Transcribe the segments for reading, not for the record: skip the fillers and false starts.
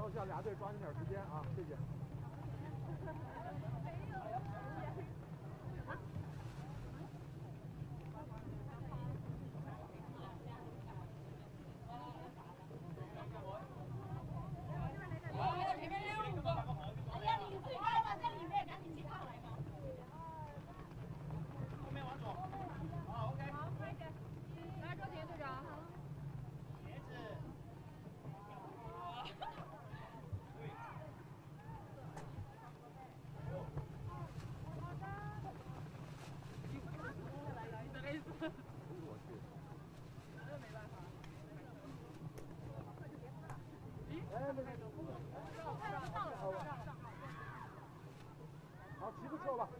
上下俩队抓紧点时间啊，谢谢。好，旗子撤吧。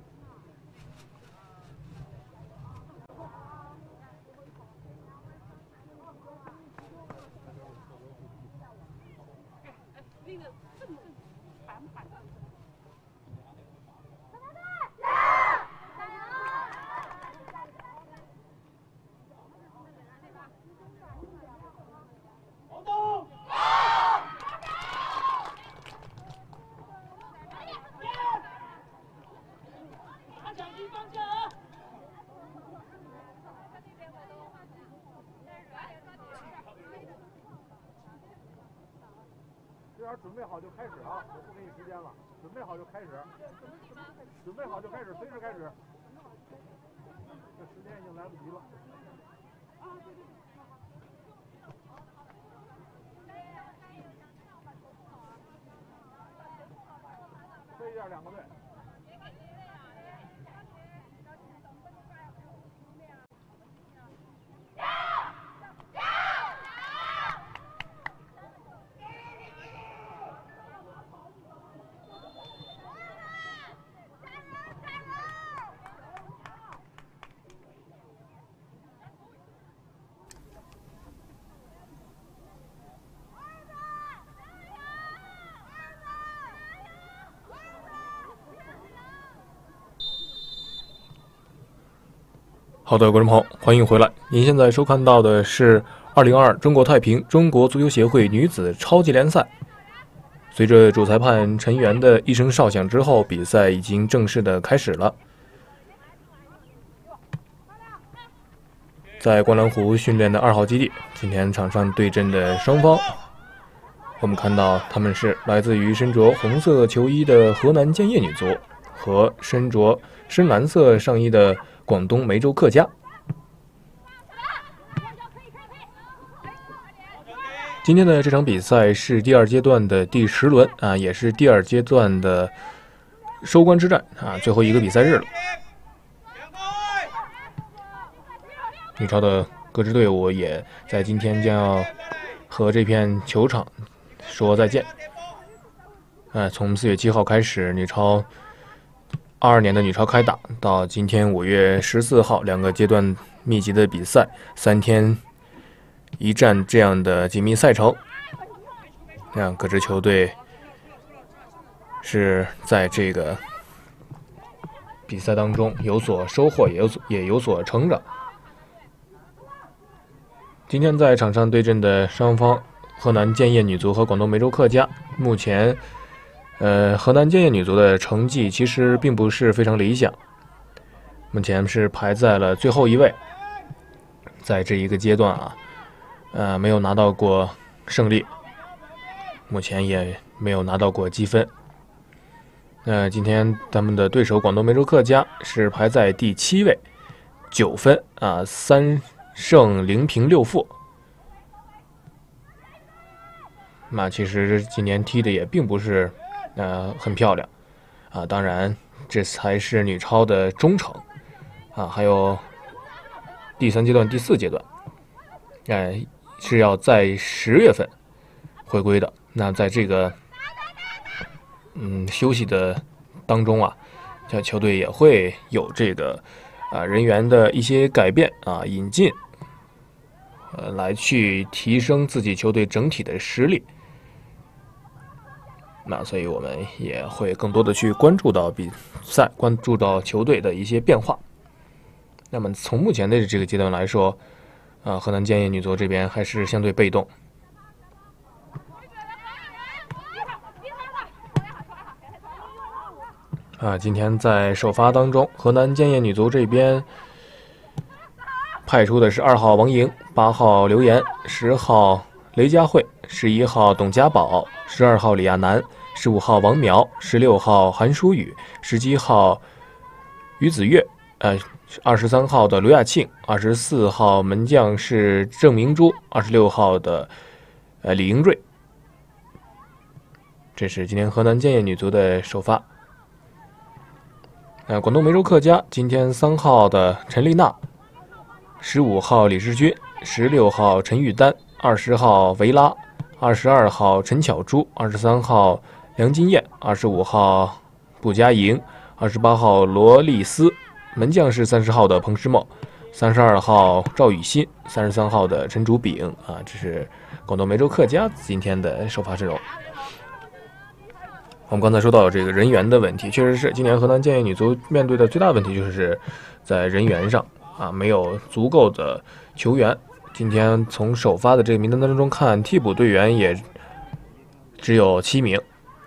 那个正反反。 这边准备好就开始啊！我不给你时间了，准备好就开始，准备好就开始，随时开始。这时间已经来不及了。推一下两个队。 好的，观众朋友，欢迎回来。您现在收看到的是2022中国太平中国足球协会女子超级联赛。随着主裁判陈元的一声哨响之后，比赛已经正式的开始了。在观澜湖训练的2号基地，今天场上对阵的双方，我们看到他们是来自于身着红色球衣的河南建业女足和身着深蓝色上衣的广东梅州客家。今天的这场比赛是第2阶段的第10轮啊，也是第2阶段的收官之战啊，最后一个比赛日了。女超的各支队伍也在今天将要和这片球场说再见。从4月7号开始，女超22年的女超开打，到今天5月14号2个阶段密集的比赛，3天一战这样的紧密赛程，让各支球队是在这个比赛当中有所收获，也有所成长。今天在场上对阵的双方，河南建业女足和广东梅州客家，目前河南建业女足的成绩其实并不是非常理想，目前是排在了最后一位，在这一个阶段啊，没有拿到过胜利，目前也没有拿到过积分。今天他们的对手广东梅州客家是排在第7位，9分啊，3胜0平6负。那其实今年踢的也并不是很漂亮啊，当然这才是女超的中程啊，还有第3阶段、第4阶段，是要在10月份回归的。那在这个休息的当中啊，这球队也会有这个人员的一些改变啊，引进来去提升自己球队整体的实力。那所以我们也会更多的去关注到比赛，关注到球队的一些变化。那么从目前的这个阶段来说，河南建业女足这边还是相对被动。 今天在首发当中，河南建业女足这边派出的是2号王莹、8号刘岩、10号雷佳慧、11号董家宝、12号李亚男、15号王淼、16号韩舒雨、17号于子越，23号的刘亚庆， 24号门将是郑明珠， 26号的李英瑞。这是今天河南建业女足的首发。广东梅州客家今天3号的陈丽娜、15号李世军、16号陈玉丹、20号维拉、22号陈巧珠、23号梁金燕、25号卜佳莹、28号罗丽丝，门将是30号的彭诗梦、32号赵雨欣、33号的陈竹炳。这是广东梅州客家今天的首发阵容。我们刚才说到这个人员的问题，确实是今年河南建业女足面对的最大问题，就是在人员上没有足够的球员。今天从首发的这个名单当中看，替补队员也只有7名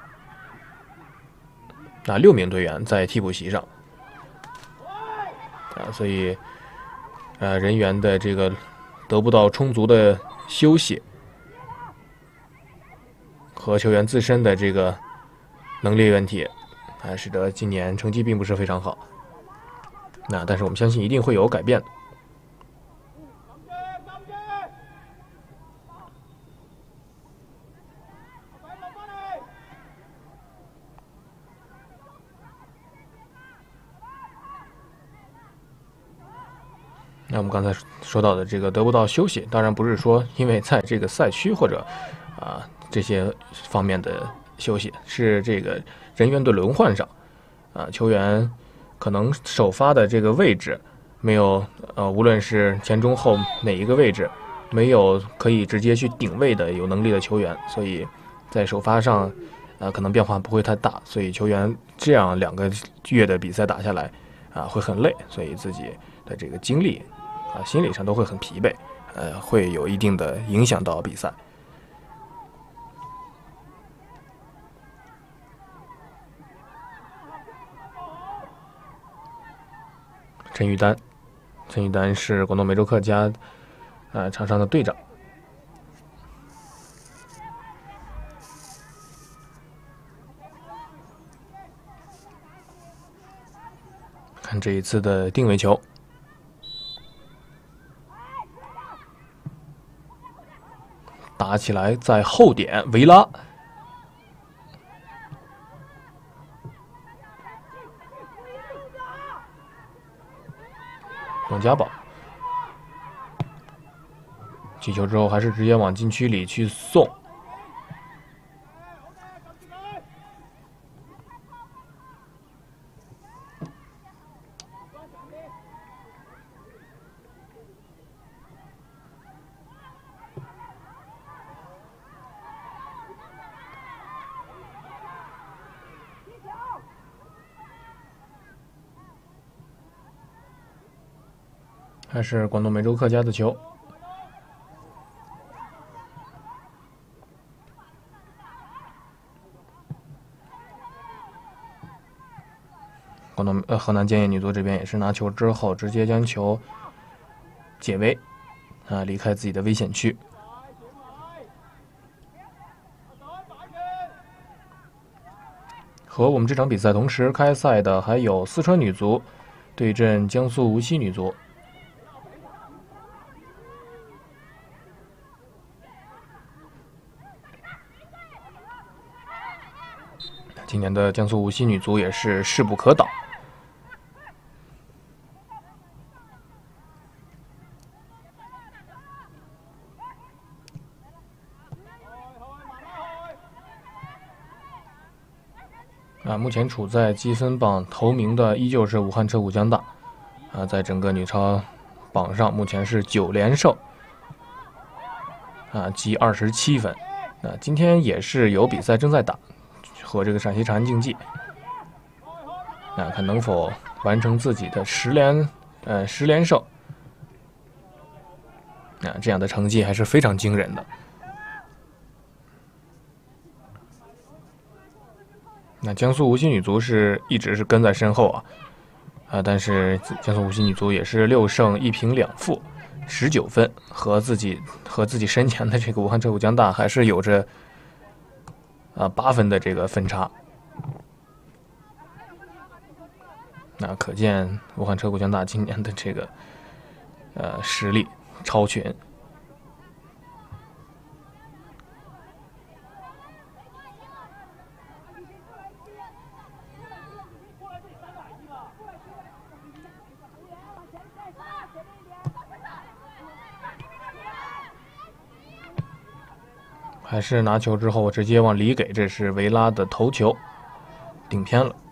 ，6名队员在替补席上所以人员的这个得不到充足的休息和球员自身的这个能力问题使得今年成绩并不是非常好。但是我们相信一定会有改变的。那我们刚才说到的这个得不到休息，当然不是说因为在这个赛区或者这些方面的休息，是这个人员的轮换上球员可能首发的这个位置没有无论是前中后哪一个位置没有可以直接去顶位的有能力的球员，所以在首发上可能变化不会太大，所以球员这样2个月的比赛打下来会很累，所以自己的这个精力心理上都会很疲惫，会有一定的影响到比赛。陈玉丹是广东梅州客家场上的队长。看这一次的定位球，打起来在后点，维拉董家宝击球之后还是直接往禁区里去送，还是广东梅州客家的球。河南建业女足这边也是拿球之后直接将球解围离开自己的危险区。和我们这场比赛同时开赛的还有四川女足对阵江苏无锡女足。今年的江苏无锡女足也是势不可挡。目前处在积分榜头名的依旧是武汉车武江大，在整个女超榜上目前是9连胜，积27分。今天也是有比赛正在打，和这个陕西长安竞技，看能否完成自己的10连胜，这样的成绩还是非常惊人的。 那江苏无锡女足一直是跟在身后但是江苏无锡女足也是6胜1平2负，19分，和自己身前的这个武汉浙沪江大还是有着8分的这个分差。那可见武汉浙沪江大今年的这个实力超群。还是拿球之后直接往里给，这是维拉的头球，顶偏了。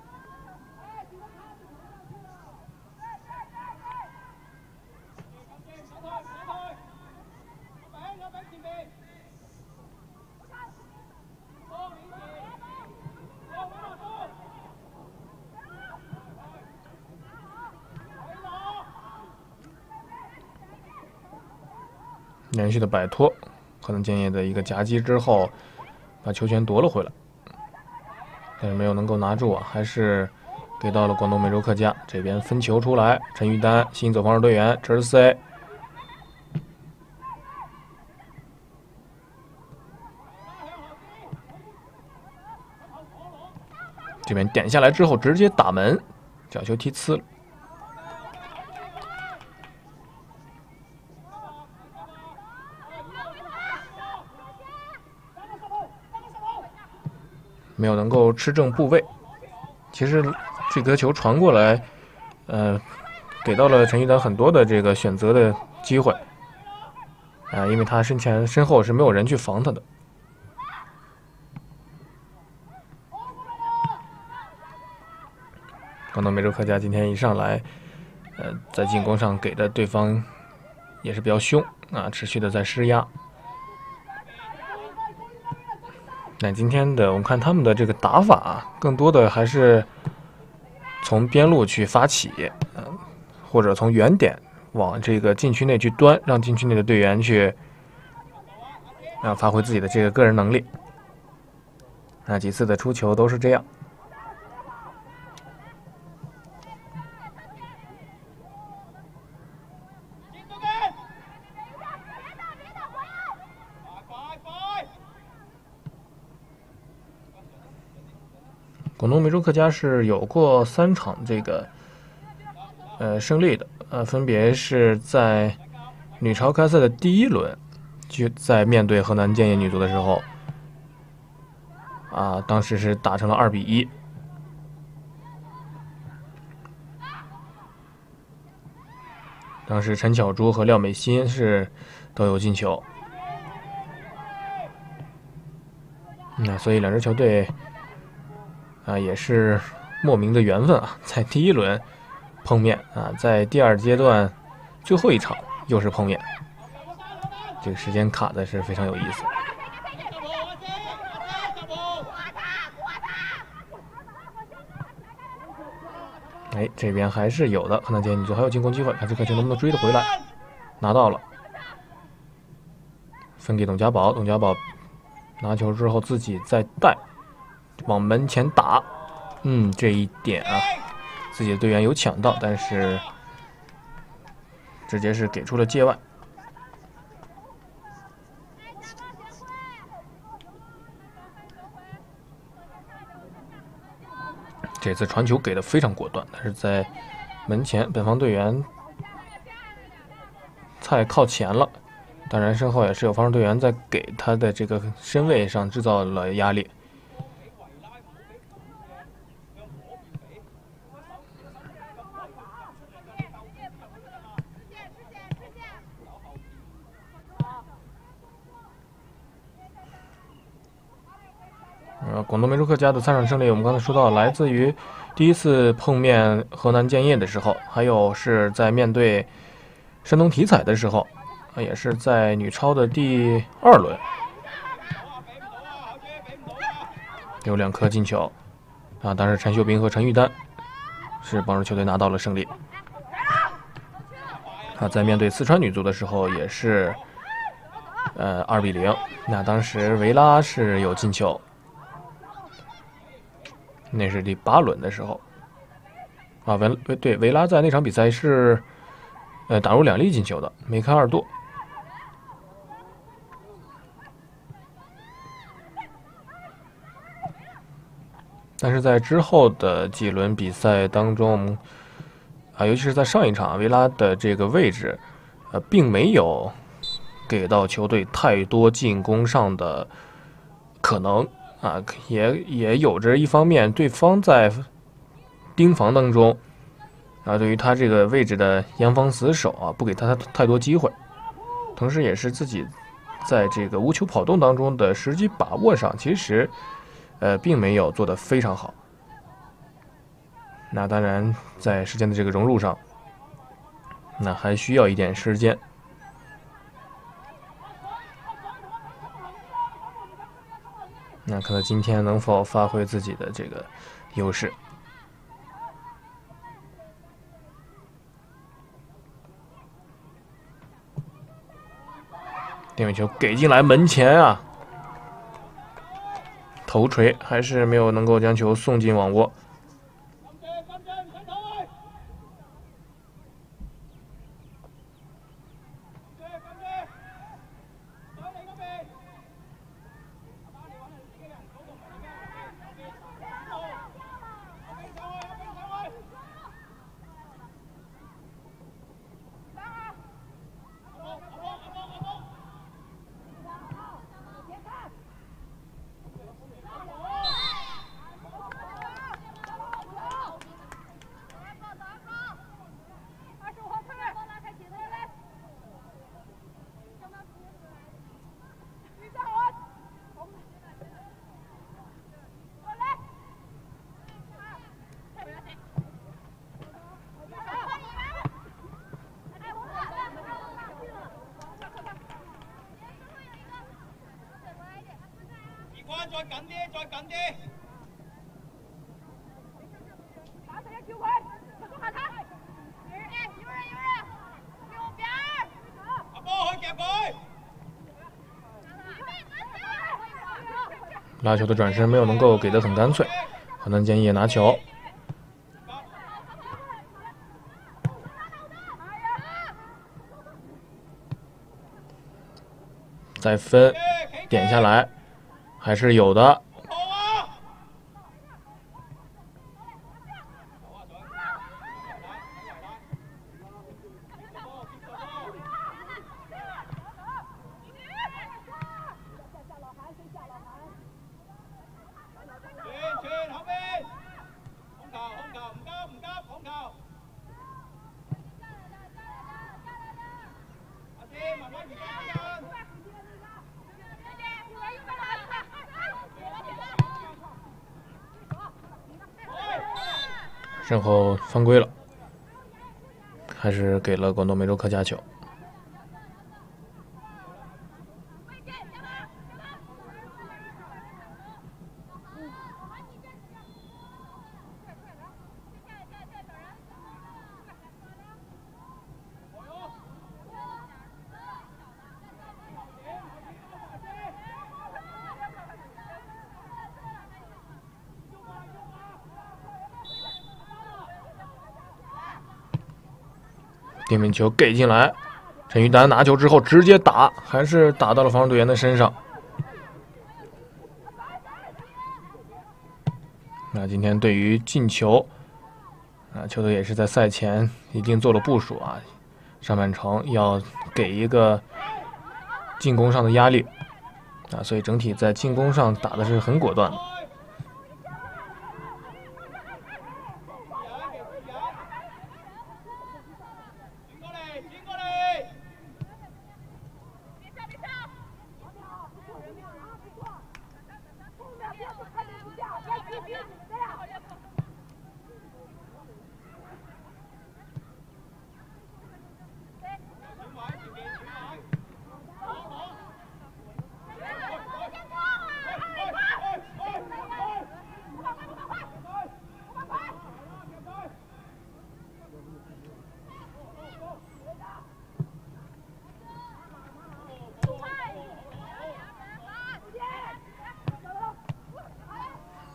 连续的摆脱河南建业的一个夹击之后，把球权夺了回来，但是没有能够拿住还是给到了广东梅州客家。这边分球出来，陈玉丹行走防守队员，这是4A。这边点下来之后直接打门，角球踢呲了。没有能够吃正部位。其实这颗球传过来，给到了陈玉丹很多的这个选择的机会，因为他身后是没有人去防他的。广东梅州客家今天一上来，在进攻上给的对方也是比较凶持续的在施压。那今天的我们看他们的这个打法，更多的还是从边路去发起，或者从远点往这个禁区内去端，让禁区内的队员去发挥自己的这个个人能力。几次的出球都是这样。广东梅州客家是有过3场这个胜利的，分别是在女超开赛的第1轮，就在面对河南建业女足的时候，当时是打成了2比1。当时陈巧珠和廖美欣都有进球，所以2支球队也是莫名的缘分在第1轮碰面在第2阶段最后一场又是碰面，这个时间卡的是非常有意思。这边还是有的，河南建业女足还有进攻机会，看这颗球能不能追得回来，拿到了，分给董家宝，董家宝拿球之后自己再带往门前打，这一点自己的队员有抢到，但是直接是给出了界外。这次传球给的非常果断，但是在门前本方队员太靠前了，当然身后也是有防守队员在给他的这个身位上制造了压力。广东梅州客家的3场胜利，我们刚才说到，来自于第1次碰面河南建业的时候，还有是在面对山东体彩的时候，也是在女超的第2轮，有2颗进球，当时陈秀斌和陈玉丹是帮助球队拿到了胜利。在面对四川女足的时候也是2比0，当时维拉是有进球。 那是第8轮的时候啊，维拉在那场比赛是打入2粒进球的，梅开2度。但是在之后的几轮比赛当中，尤其是在上一场，维拉的这个位置，并没有给到球队太多进攻上的可能啊，也有着一方面对方在盯防当中对于他这个位置的严防死守啊，不给他太多机会，同时也是自己在这个无球跑动当中的时机把握上，其实并没有做得非常好。那当然，在时间的这个融入上，那还需要一点时间。那看他今天能否发挥自己的这个优势。定位球给进来，门前啊，头锤还是没有能够将球送进网窝。 再近啲，再近啲。 把这个球快，速下他。有人，右边。 阿波去夹佢。 拉球的转身没有能够给得很干脆，河南建业拿球。再分点下来，还是有的。身后犯规了，还是给了广东梅州客家球。定位球给进来，陈玉丹拿球之后直接打，还是打到了防守队员的身上。那今天对于进球，球队也是在赛前已经做了部署啊，上半程要给一个进攻上的压力所以整体在进攻上打的是很果断的。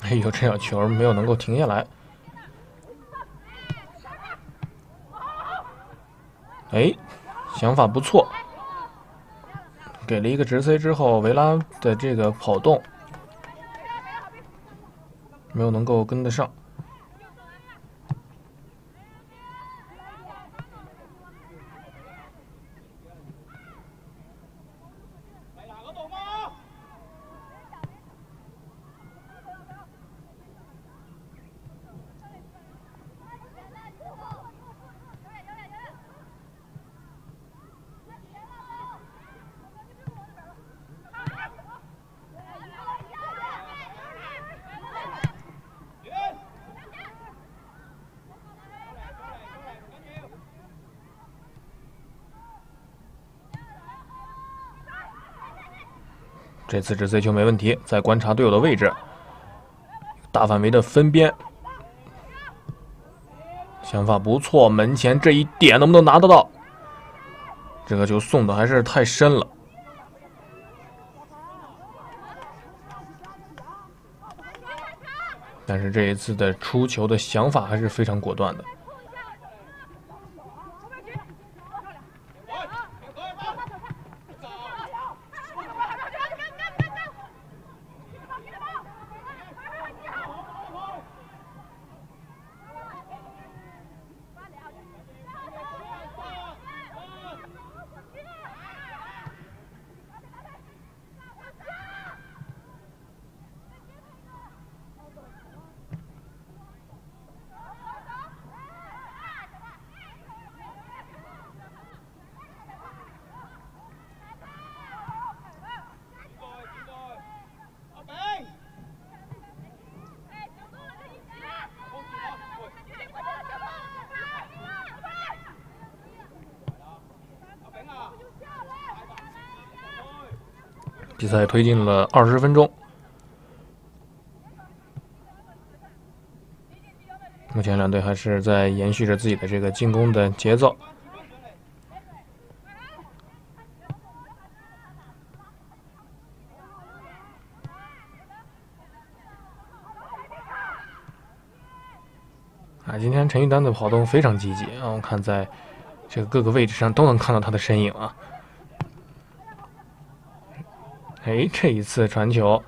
哎呦，这小球没有能够停下来。哎，想法不错，给了一个直塞之后，维拉的这个跑动没有能够跟得上。这次直塞球没问题，在观察队友的位置，大范围的分边，想法不错，门前这一点能不能拿得到？这个球送的还是太深了。但是这一次的出球的想法还是非常果断的。比赛推进了20分钟，目前两队还是在延续着自己的这个进攻的节奏。今天陈玉丹的跑动非常积极啊，我看在这个各个位置上都能看到他的身影啊。哎，这一次传球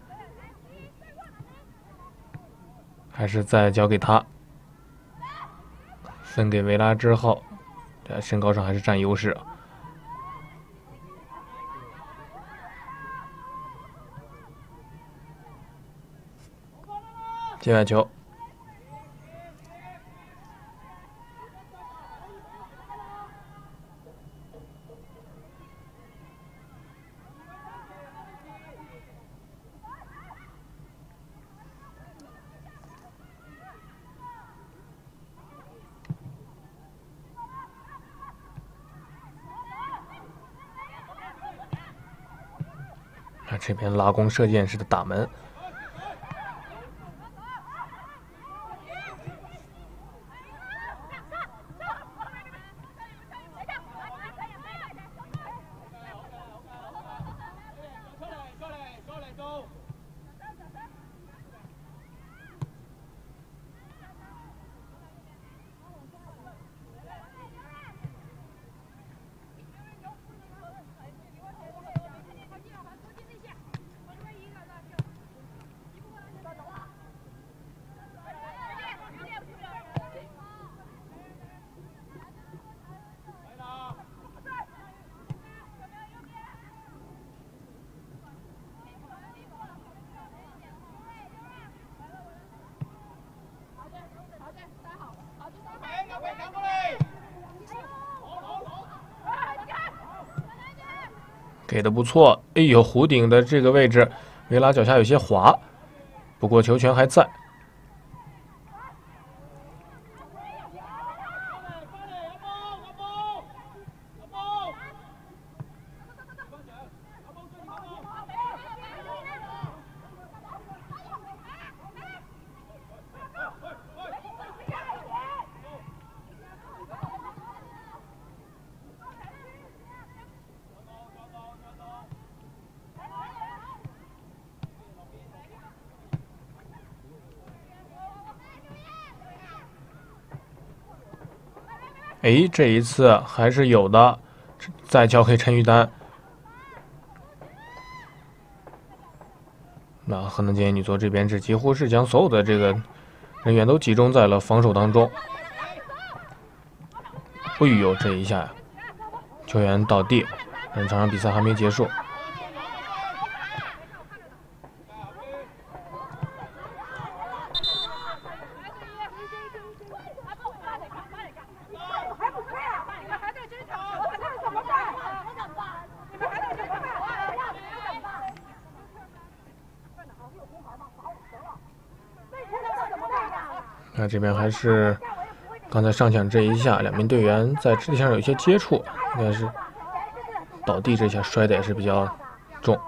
还是再交给他，分给维拉之后，在身高上还是占优势。界外球。这边拉弓射箭式的打门，给的不错。哎呦，弧顶的这个位置，维拉脚下有些滑，不过球权还在。 哎，这一次还是有的，再交给陈玉丹。那河南建业女足这边几乎是将所有的这个人员都集中在了防守当中。哎呦，这一下球员倒地，这场比赛还没结束。那这边还是刚才上抢这一下，两名队员在肢体上有一些接触，应该是倒地，这下摔的也是比较重。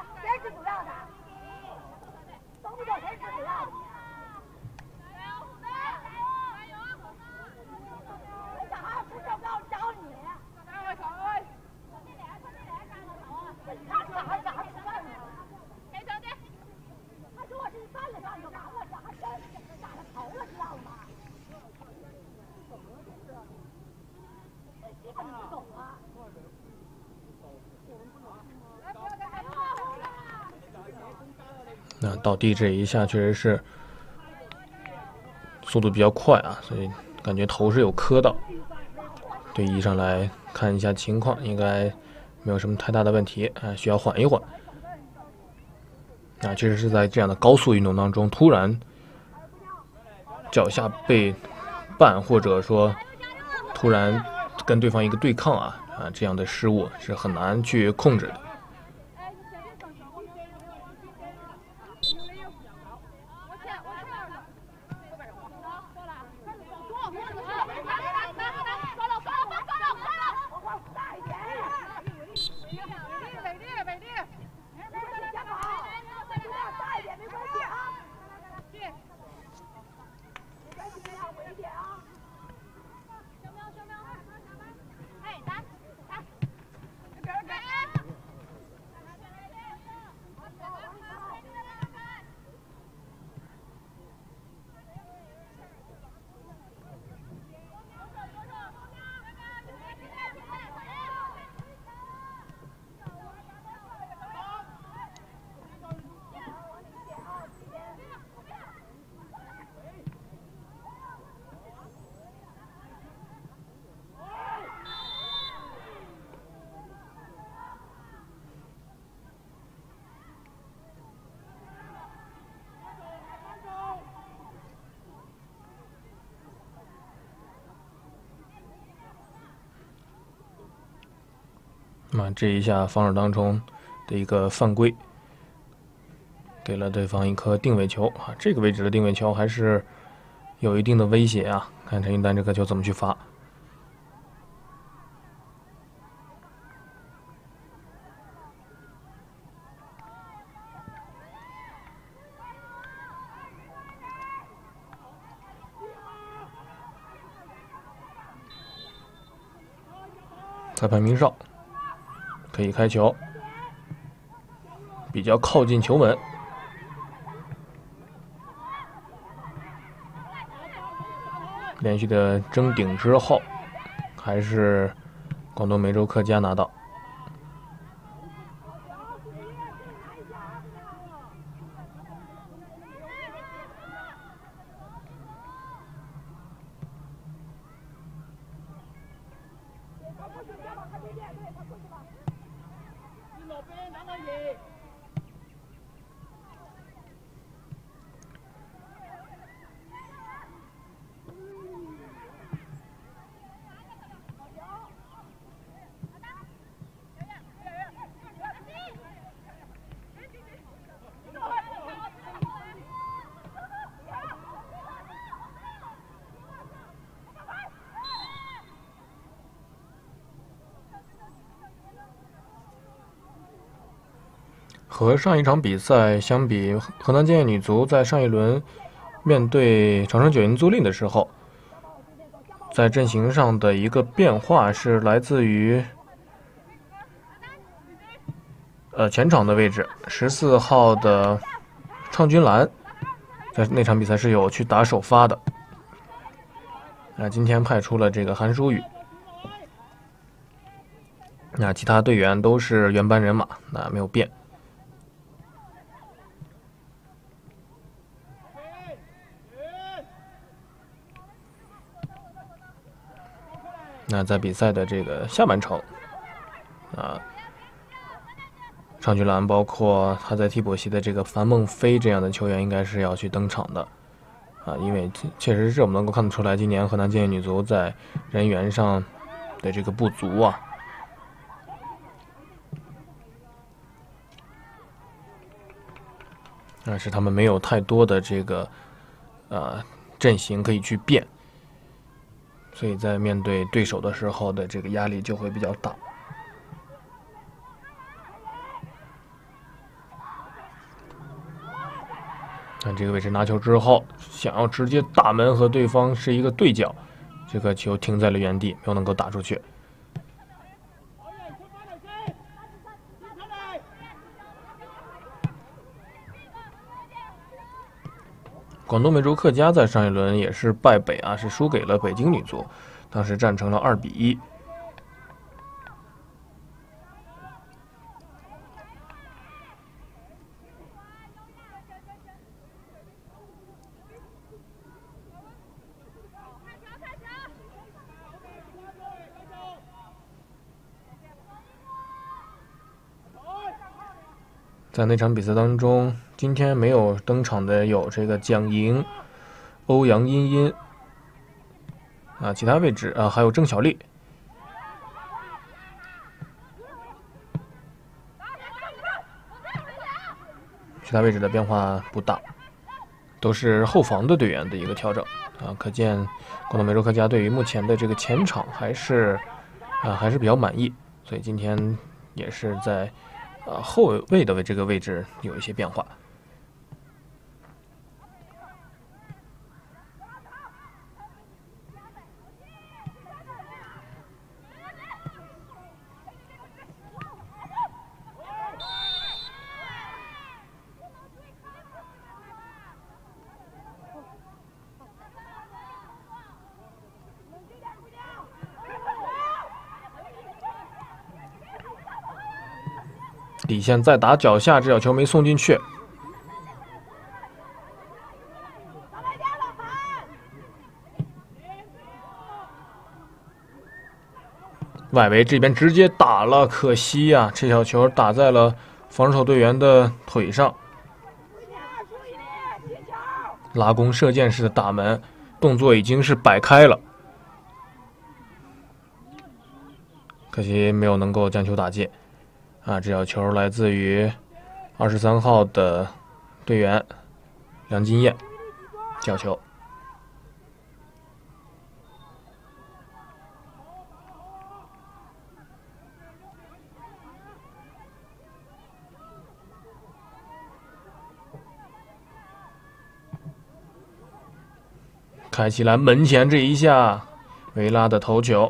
那倒地这一下确实是速度比较快啊，所以感觉头是有磕到。队医上来看一下情况，应该没有什么太大的问题啊，需要缓一缓。啊，确实是在这样的高速运动当中，突然脚下被绊，或者说突然跟对方一个对抗啊，这样的失误是很难去控制的。那这一下防守当中的一个犯规，给了对方一颗定位球啊！这个位置的定位球还是有一定的威胁啊！看陈玉丹这颗球怎么去罚。裁判鸣哨，可以开球，比较靠近球门。连续的争顶之后，还是广东梅州客家拿到。和上一场比赛相比，河南建业女足在上一轮面对长春九银租赁的时候，在阵型上的一个变化是来自于前场的位置，14号的畅君兰在那场比赛是有去打首发的。 今天派出了这个韩舒雨。其他队员都是原班人马，没有变。在比赛的这个下半程，长居蓝包括他在替补席的这个樊梦飞这样的球员，应该是要去登场的，因为确实是我们能够看得出来，今年河南建业女足在人员上的这个不足啊。是他们没有太多的这个阵型可以去变，所以在面对对手的时候的这个压力就会比较大。这个位置拿球之后，想要直接打门和对方是一个对角，这个球停在了原地，没有能够打出去。广东美洲客家在上一轮也是败北是输给了北京女足，当时战成了2-1。在那场比赛当中，今天没有登场的有这个蒋莹、欧阳茵茵其他位置还有郑晓丽。其他位置的变化不大，都是后防的队员的一个调整可见广东美洲客家对于目前的这个前场还是比较满意，所以今天也是在后卫的这个位置有一些变化。底线再打脚下，这脚球没送进去。外围这边直接打了，可惜呀，这脚球打在了防守队员的腿上。拉弓射箭式的打门，动作已经是摆开了，可惜没有能够将球打进。这脚球来自于23号的队员梁金燕，角球。开起来门前这一下，维拉的头球。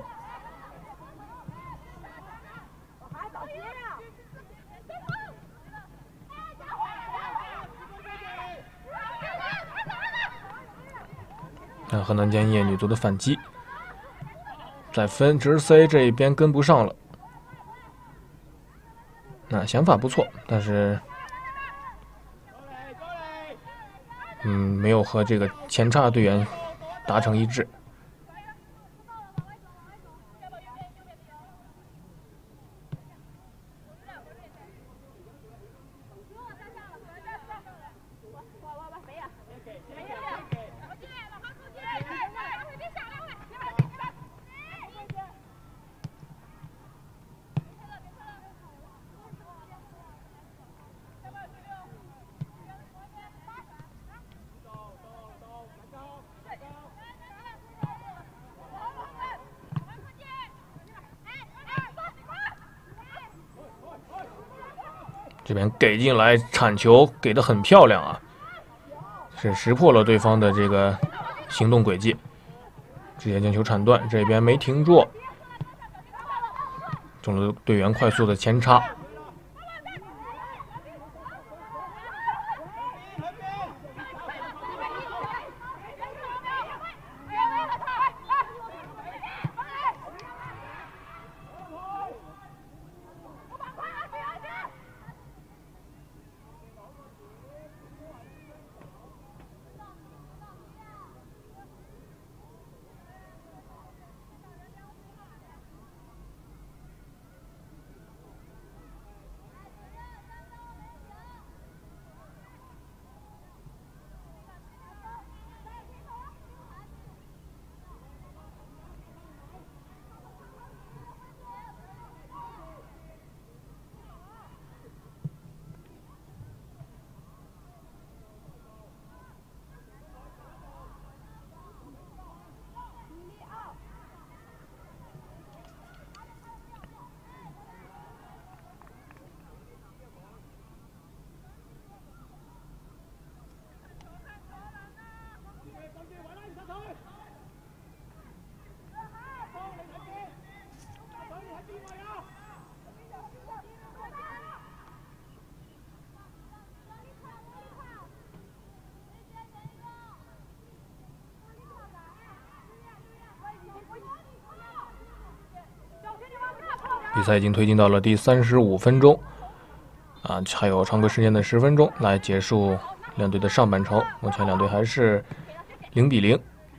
河南建业女足的反击，再分直塞这一边跟不上了。想法不错，但是没有和这个前插队员达成一致。这边给进来铲球给得很漂亮啊，是识破了对方的这个行动轨迹，直接将球铲断。这边没停住，中路队员快速的前插。 赛已经推进到了第35分钟，还有常规时间的10分钟来结束两队的上半程。目前两队还是0-0。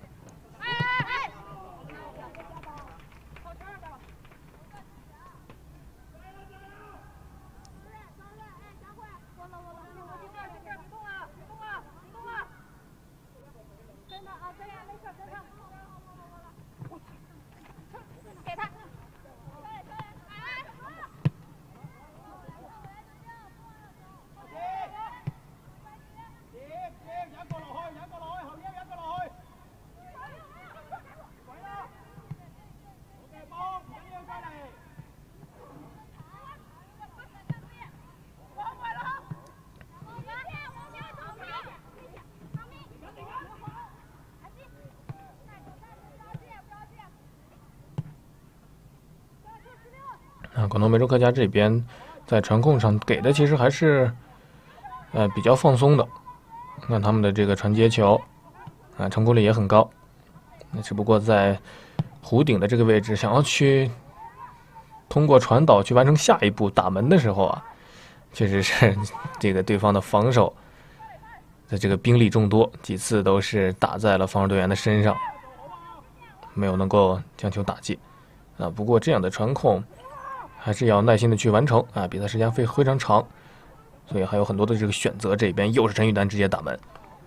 广东梅州客家这边在传控上给的其实还是比较放松的，那他们的这个传接球成功率也很高，那只不过在弧顶的这个位置想要去通过传导去完成下一步打门的时候确实是这个对方的防守的这个兵力众多，几次都是打在了防守队员的身上，没有能够将球打进不过这样的传控还是要耐心的去完成比赛时间非常长，所以还有很多的这个选择。这边又是陈玉丹直接打门。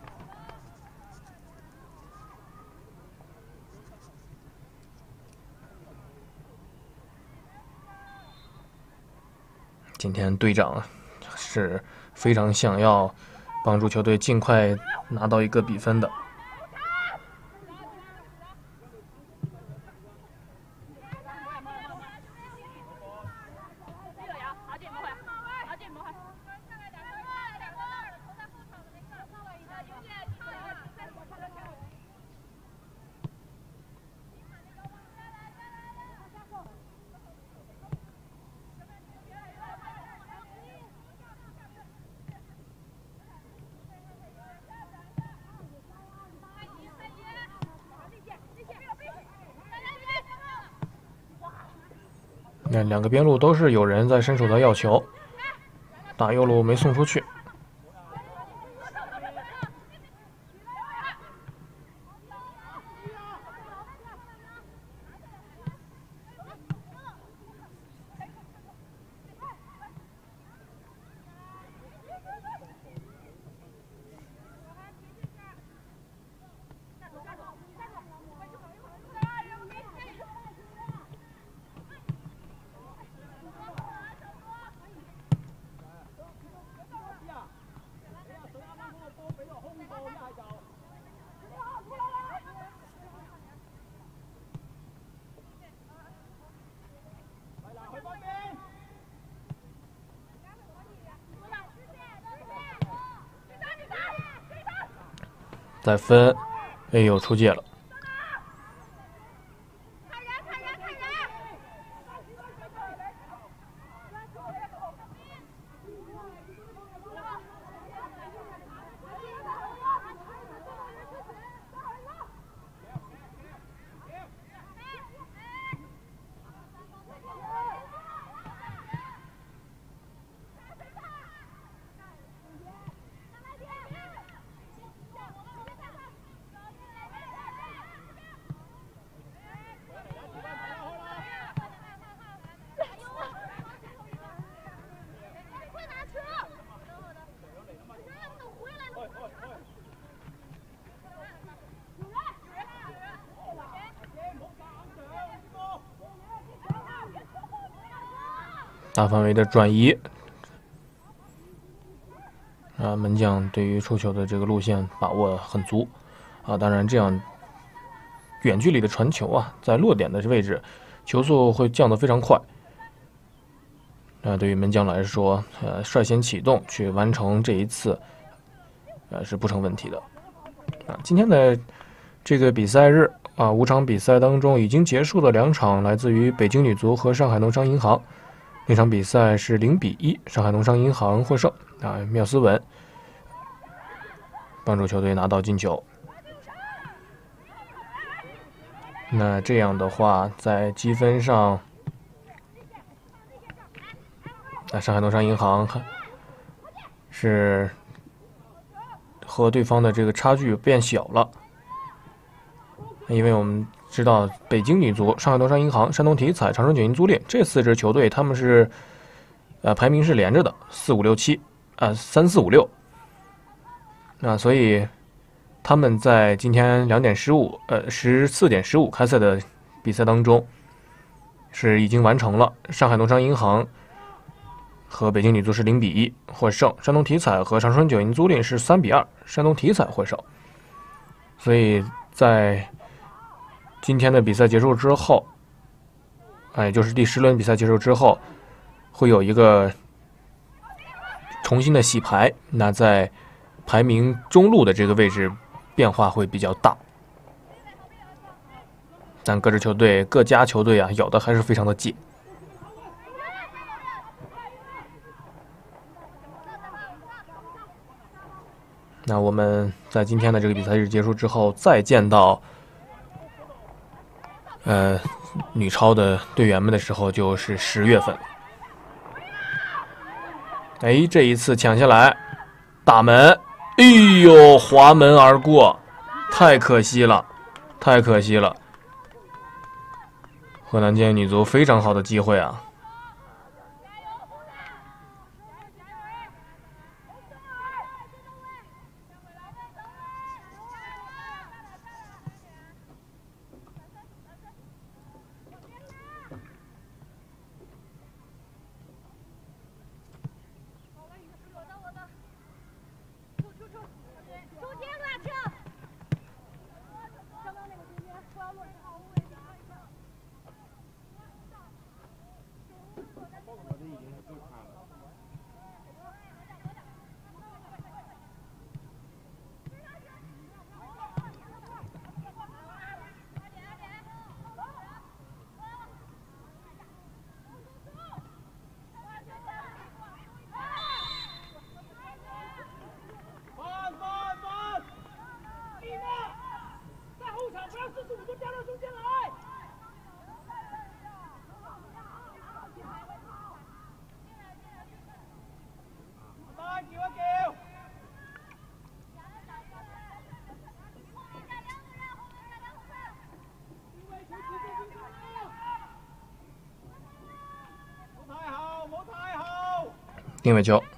今天队长是非常想要帮助球队尽快拿到一个比分的。那两个边路都是有人在伸手在要球，打右路没送出去。再分，哎呦，出界了。大范围的转移，门将对于出球的这个路线把握很足，当然这样远距离的传球在落点的位置，球速会降得非常快。对于门将来说，率先启动去完成这一次，是不成问题的。今天的这个比赛日5场比赛当中已经结束了2场，来自于北京女足和上海农商银行。那场比赛是0-1，上海农商银行获胜缪斯文帮助球队拿到进球。那这样的话，在积分上那上海农商银行是和对方的这个差距变小了，因为我们知道北京女足、上海农商银行、山东体彩、长春九银租赁这4支球队，他们是排名是连着的，4、5、6、73、4、5、6。所以他们在今天14点15开赛的比赛当中是已经完成了。上海农商银行和北京女足是0比1获胜，山东体彩和长春九银租赁是3比2，山东体彩获胜。所以在今天的比赛结束之后，就是第10轮比赛结束之后，会有一个重新的洗牌，那在排名中路的这个位置变化会比较大。但各家球队啊，咬的还是非常的紧。那我们在今天的这个比赛日结束之后，再见到女超的队员们的时候，就是10月份。这一次抢下来，打门，哎呦，滑门而过，太可惜了，太可惜了。河南建业女足非常好的机会啊！定位球，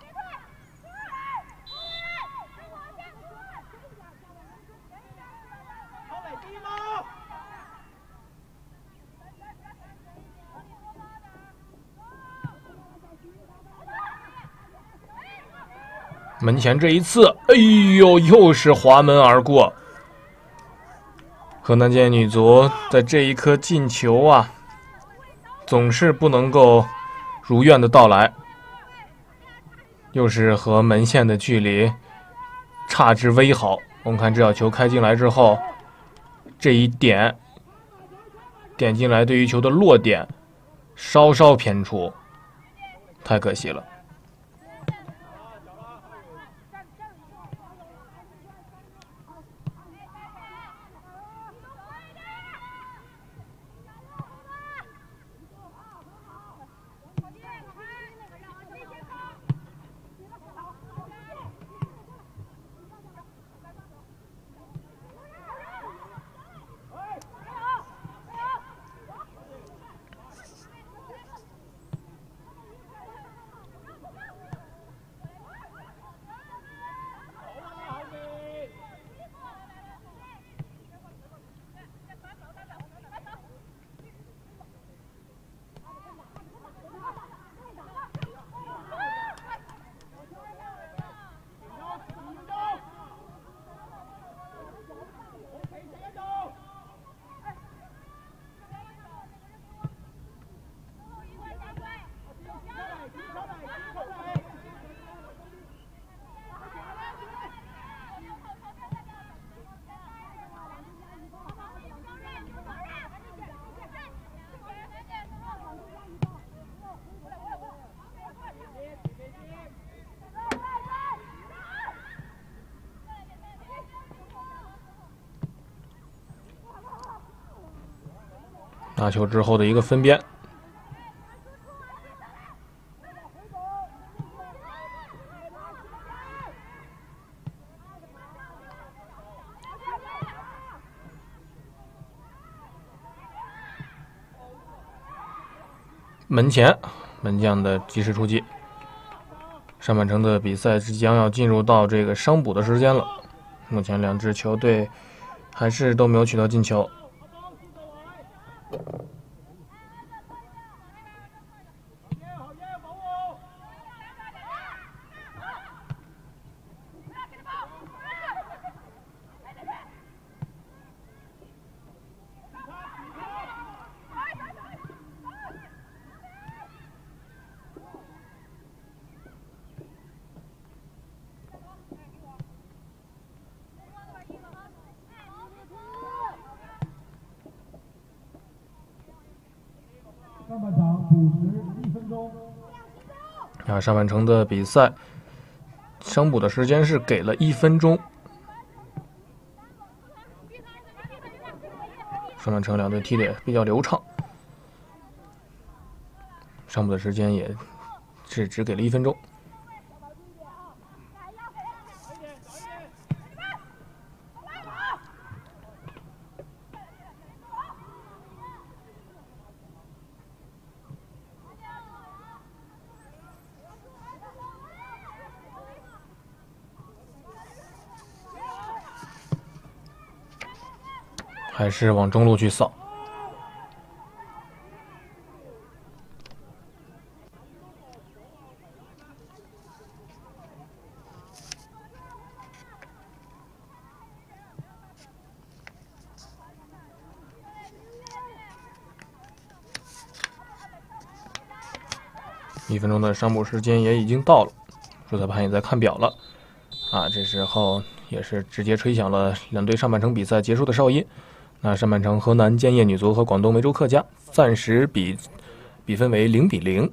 门前这一次，哎呦，又是滑门而过。河南建业女足在这一颗进球啊，总是不能够如愿的到来。又是和门线的距离差之微毫。我们看这脚球开进来之后，这一点进来，对于球的落点稍稍偏出，太可惜了。拿球之后的一个分边， 门前，门将的及时出击。上半程的比赛即将要进入到这个伤补的时间了，目前两支球队还是都没有取得进球。 上半场补时1分钟。 上半程的比赛伤补的时间是给了1分钟。上半程两队踢得也比较流畅，伤补的时间也是只给了1分钟。还是往中路去扫。1分钟的伤补时间也已经到了，主裁判也在看表了。这时候也是直接吹响了两队上半程比赛结束的哨音。那上半程河南建业女足和广东梅州客家暂时比分为0-0。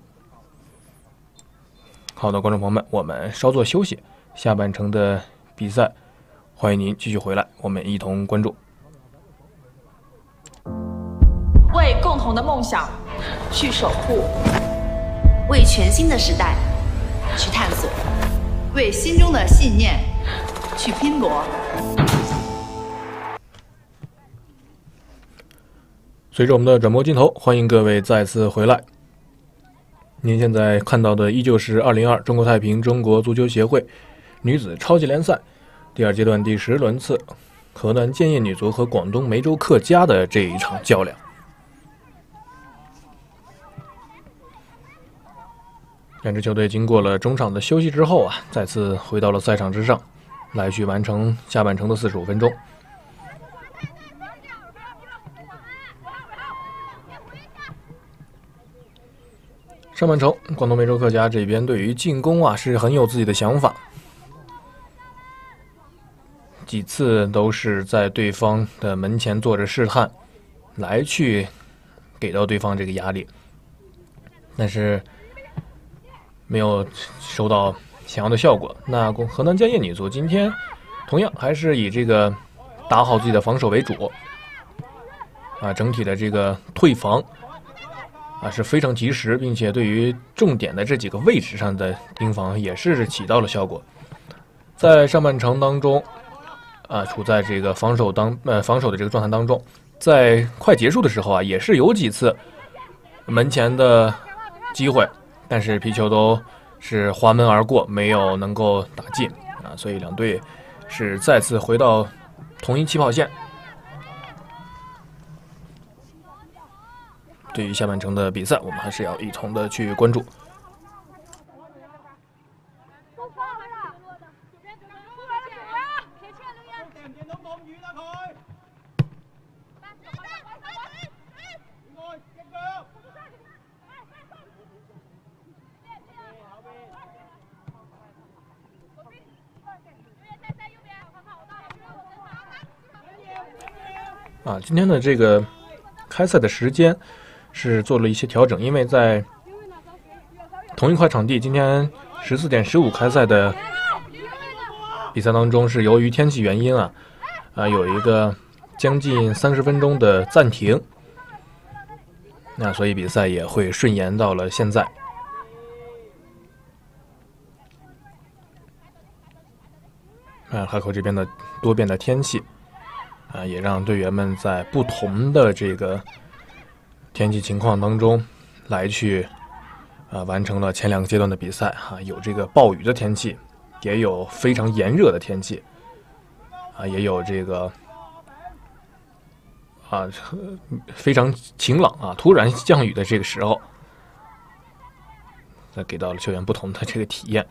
好的，观众朋友们，我们稍作休息，下半程的比赛欢迎您继续回来，我们一同关注。 为共同的梦想去守护， 为全新的时代去探索， 为心中的信念去拼搏。 随着我们的转播镜头，欢迎各位再次回来。您现在看到的依旧是2022中国太平中国足球协会女子超级联赛第2阶段第10轮次河南建业女足和广东梅州客家的这一场较量。两支球队经过了中场的休息之后再次回到了赛场之上，来去完成下半程的45分钟。上半程，广东梅州客家这边对于进攻是很有自己的想法，几次都是在对方的门前做着试探，来去给到对方这个压力，但是没有收到想要的效果。那河南建业女足今天同样还是以这个打好自己的防守为主，整体的这个退防是非常及时，并且对于重点的这几个位置上的盯防也是起到了效果。在上半程当中，处在这个防守的这个状态当中，在快结束的时候也是有几次门前的机会，但是皮球都是滑门而过，没有能够打进所以两队是再次回到同一起跑线。对于下半程的比赛，我们还是要一同的去关注。今天的这个开赛的时间是做了一些调整，因为在同一块场地，今天14点15开赛的比赛当中，是由于天气原因有一个将近30分钟的暂停，所以比赛也会顺延到了现在。海口这边的多变的天气也让队员们在不同的这个天气情况当中来去完成了前2个阶段的比赛有这个暴雨的天气，也有非常炎热的天气也有这个非常晴朗突然降雨的这个时候，那给到了球员不同的这个体验。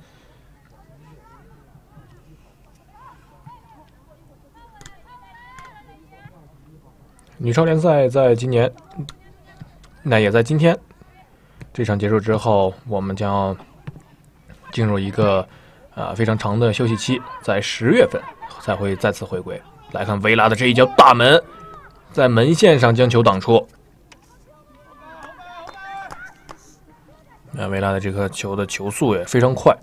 女超联赛在今年，那也在今天这场结束之后，我们将要进入一个非常长的休息期，在10月份才会再次回归。来看维拉的这一脚大门，在门线上将球挡出。维拉的这颗球的球速也非常快。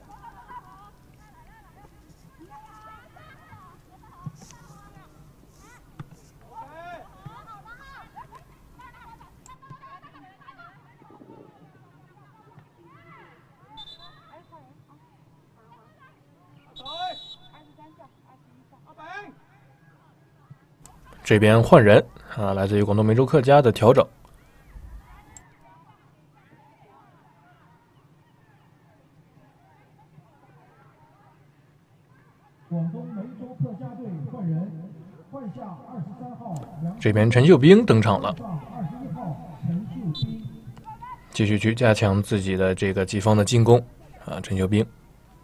这边换人来自于广东梅州客家的调整。 广东梅州客家队换人，换下23号。 这边陈秀兵登场了， 21号陈秀兵， 继续去加强自己的这个己方的进攻陈秀兵。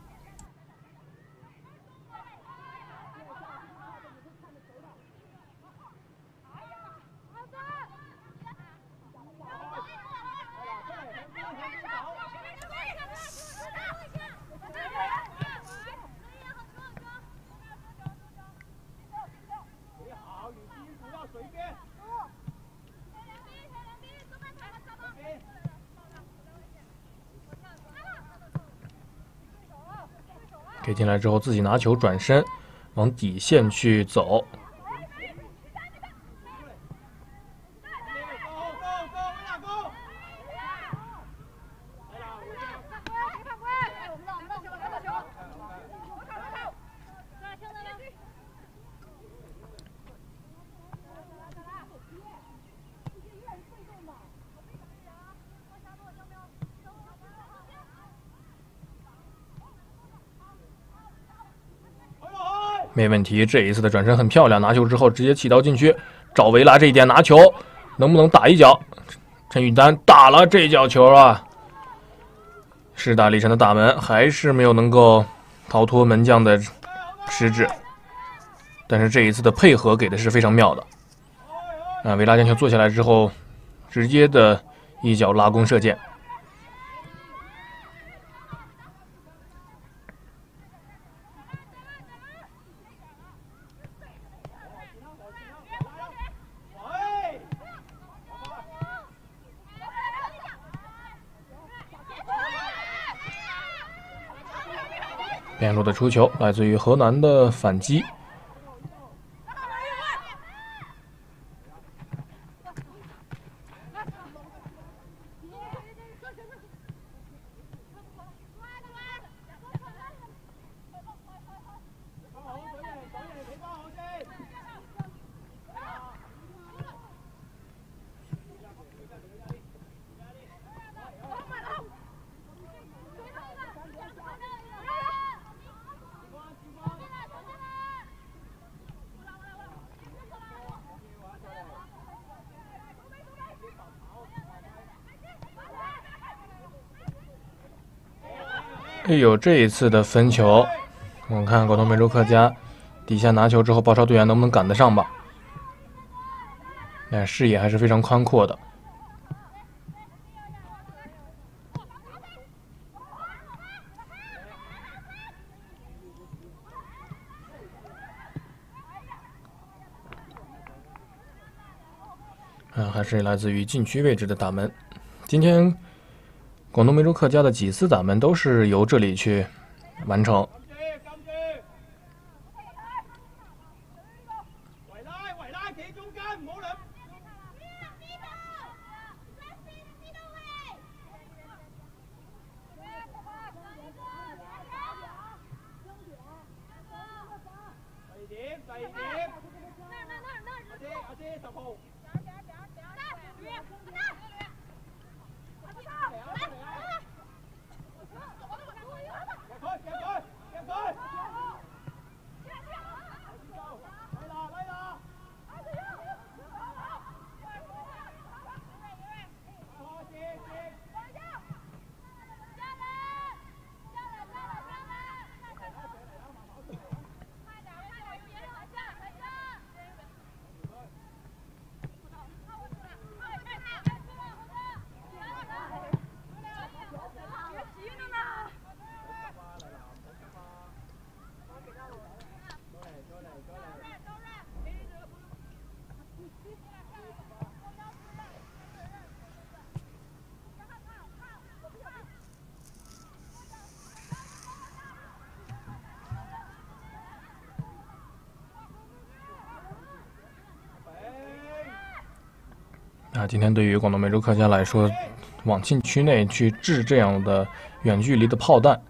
给进来之后，自己拿球转身，往底线去走。没问题，这一次的转身很漂亮，拿球之后直接起到禁区，找维拉这一点拿球，能不能打一脚？陈宇丹打了这脚球势大力沉的大门，还是没有能够逃脱门将的食指。但是这一次的配合给的是非常妙的。维拉将球坐下来之后，直接的一脚拉弓射箭。边路的出球来自于河南的反击。哎呦，这一次的分球，我们看广东梅州客家底下拿球之后，报抄队员能不能赶得上吧？视野还是非常宽阔的。还是来自于禁区位置的打门。今天广东梅州客家的几次打门都是由这里去完成。 今天对于广东梅州客家来说，往禁区内去掷这样的远距离的炮弹，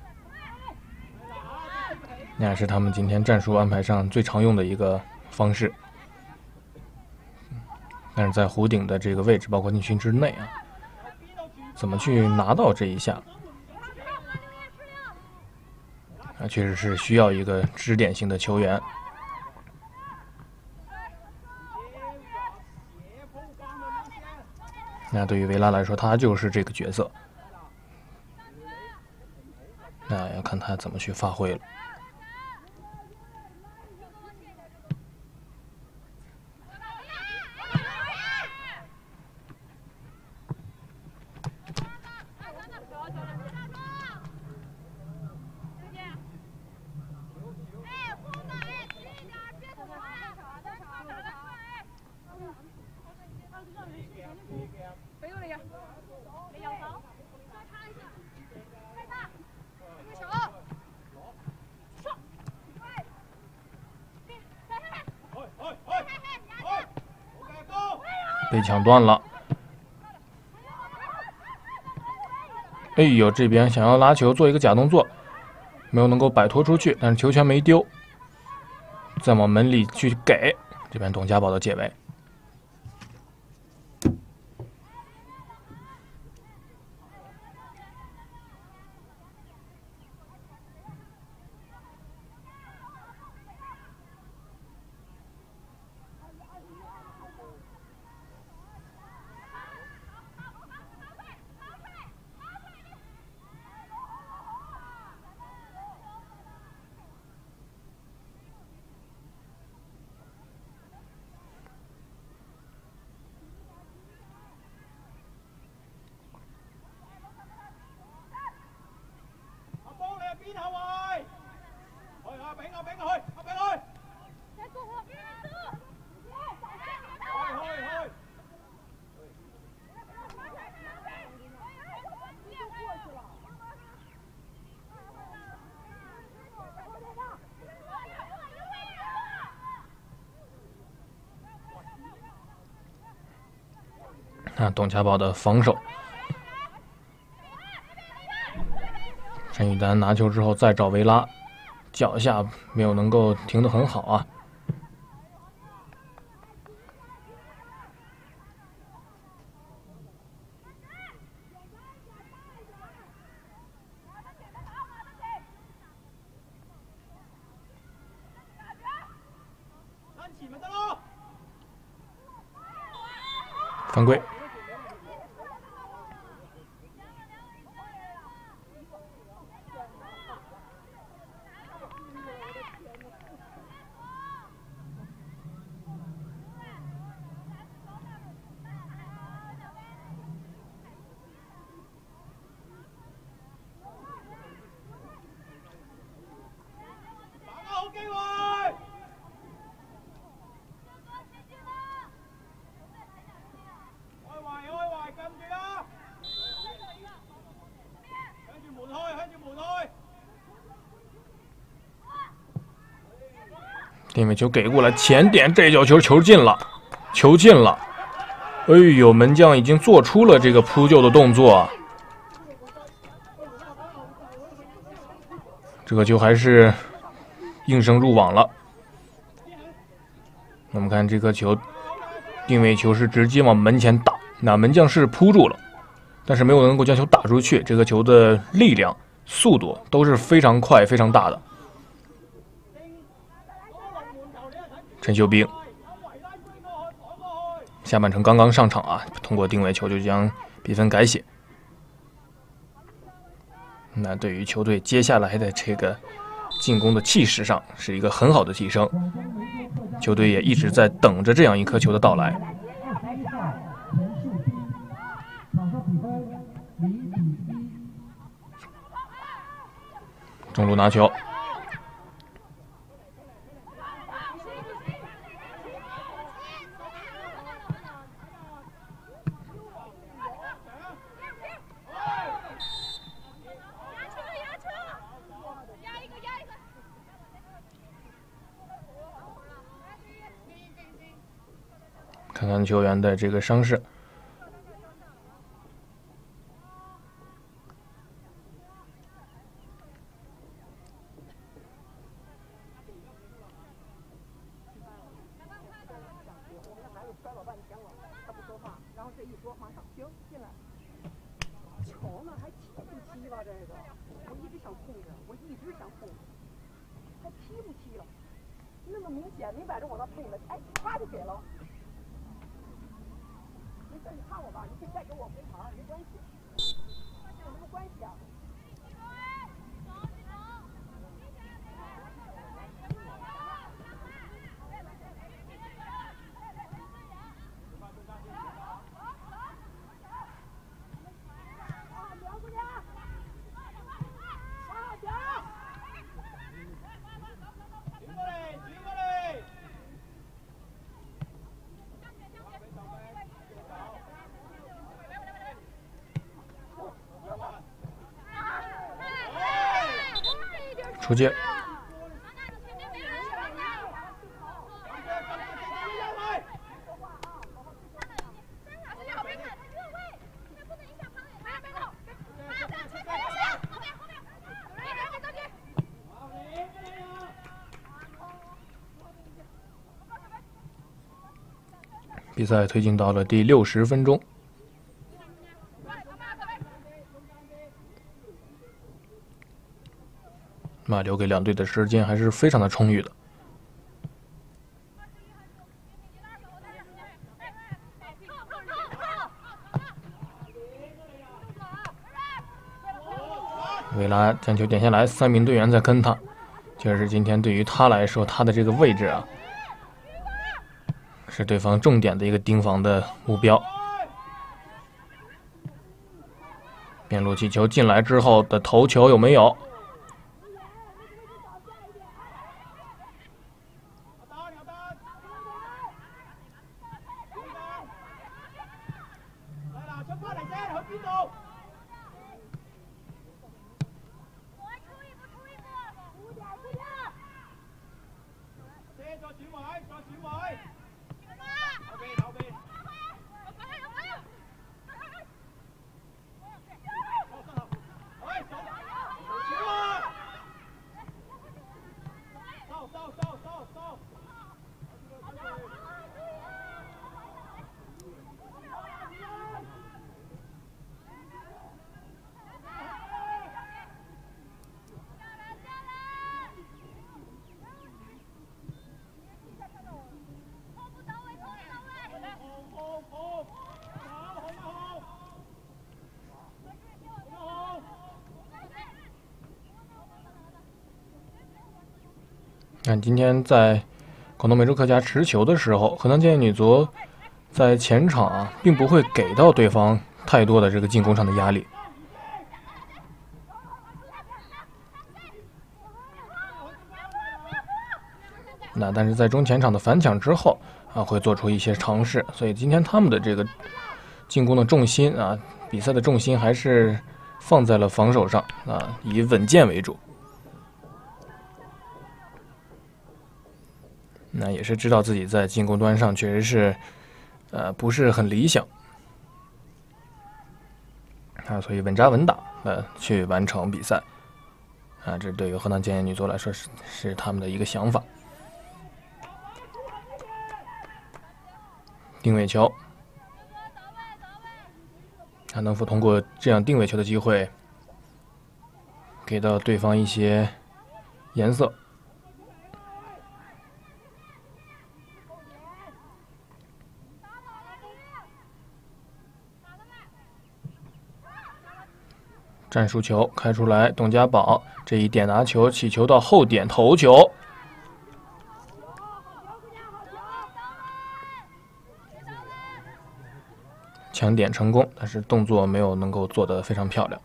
那也是他们今天战术安排上最常用的一个方式。但是在弧顶的这个位置，包括禁区之内怎么去拿到这一下确实是需要一个支点型的球员。那对于维拉来说，他就是这个角色，那要看他怎么去发挥了。被抢断了，哎呦，这边想要拉球做一个假动作，没有能够摆脱出去，但是球权没丢，再往门里去给，这边董家宝的解围。董家宝的防守，陈宇丹拿球之后再找维拉，脚下没有能够停得很好啊。犯规。定位球给过来，前点，这脚球进了，球进了。哎呦，门将已经做出了这个扑救的动作，这个球还是应声入网了。那么看这颗球，定位球是直接往门前打，那门将是扑住了，但是没有能够将球打出去。这个球的力量、速度都是非常快、非常大的。陈秀兵下半程刚刚上场啊，通过定位球就将比分改写。那对于球队接下来的这个进攻的气势上是一个很好的提升，球队也一直在等着这样一颗球的到来。中路拿球。 看看球员的这个伤势。出界。比赛推进到了第60分钟。那留给两队的时间还是非常的充裕的。维拉将球点下来，3名队员在跟他，这是今天对于他来说，他的这个位置啊，是对方重点的一个盯防的目标。边路气球进来之后的头球有没有？看今天在广东美洲客家持球的时候，河南建业女足在前场啊，并不会给到对方太多的这个进攻上的压力。但是在中前场的反抢之后啊，会做出一些尝试，所以今天他们的这个进攻的重心啊，比赛的重心还是放在了防守上啊，以稳健为主。那也是知道自己在进攻端上确实是，不是很理想，所以稳扎稳打去完成比赛，这对于河南建业女足来说是他们的一个想法。定位球，能否通过这样定位球的机会，给到对方一些颜色？战术球开出来，董家宝这一点拿球起球到后点头球，抢点成功，但是动作没有能够做得非常漂亮。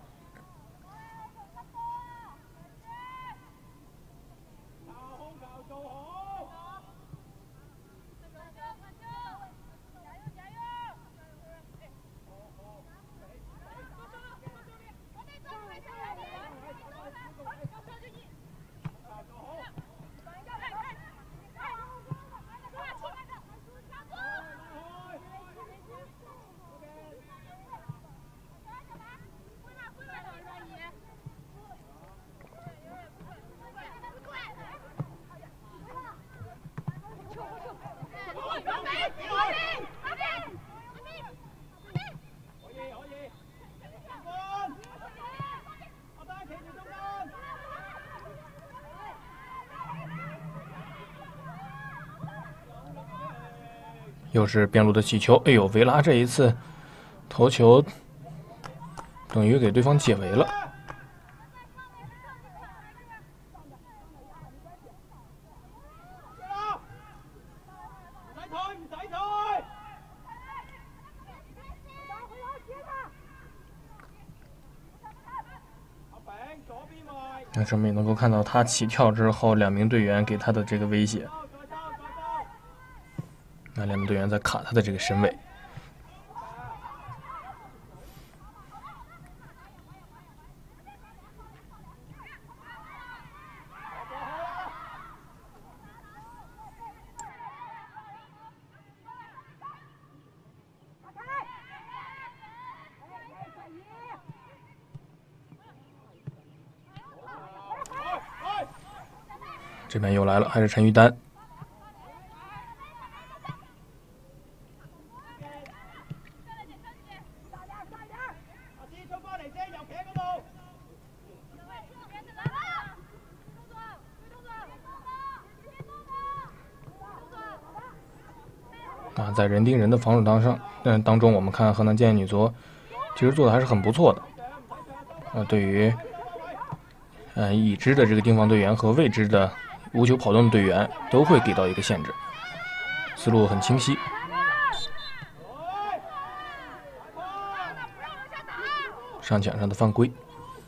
又是边路的起球，哎呦，维拉这一次头球等于给对方解围了。那上面也能够看到他起跳之后，2名队员给他的这个威胁。那2名队员在卡他的这个身位。这边又来了，还是陈玉丹。啊，在人盯人的防守当中，我们看河南建业女足其实做的还是很不错的。对于已知的这个盯防队员和未知的无球跑动的队员都会给到一个限制，思路很清晰。上抢上的犯规。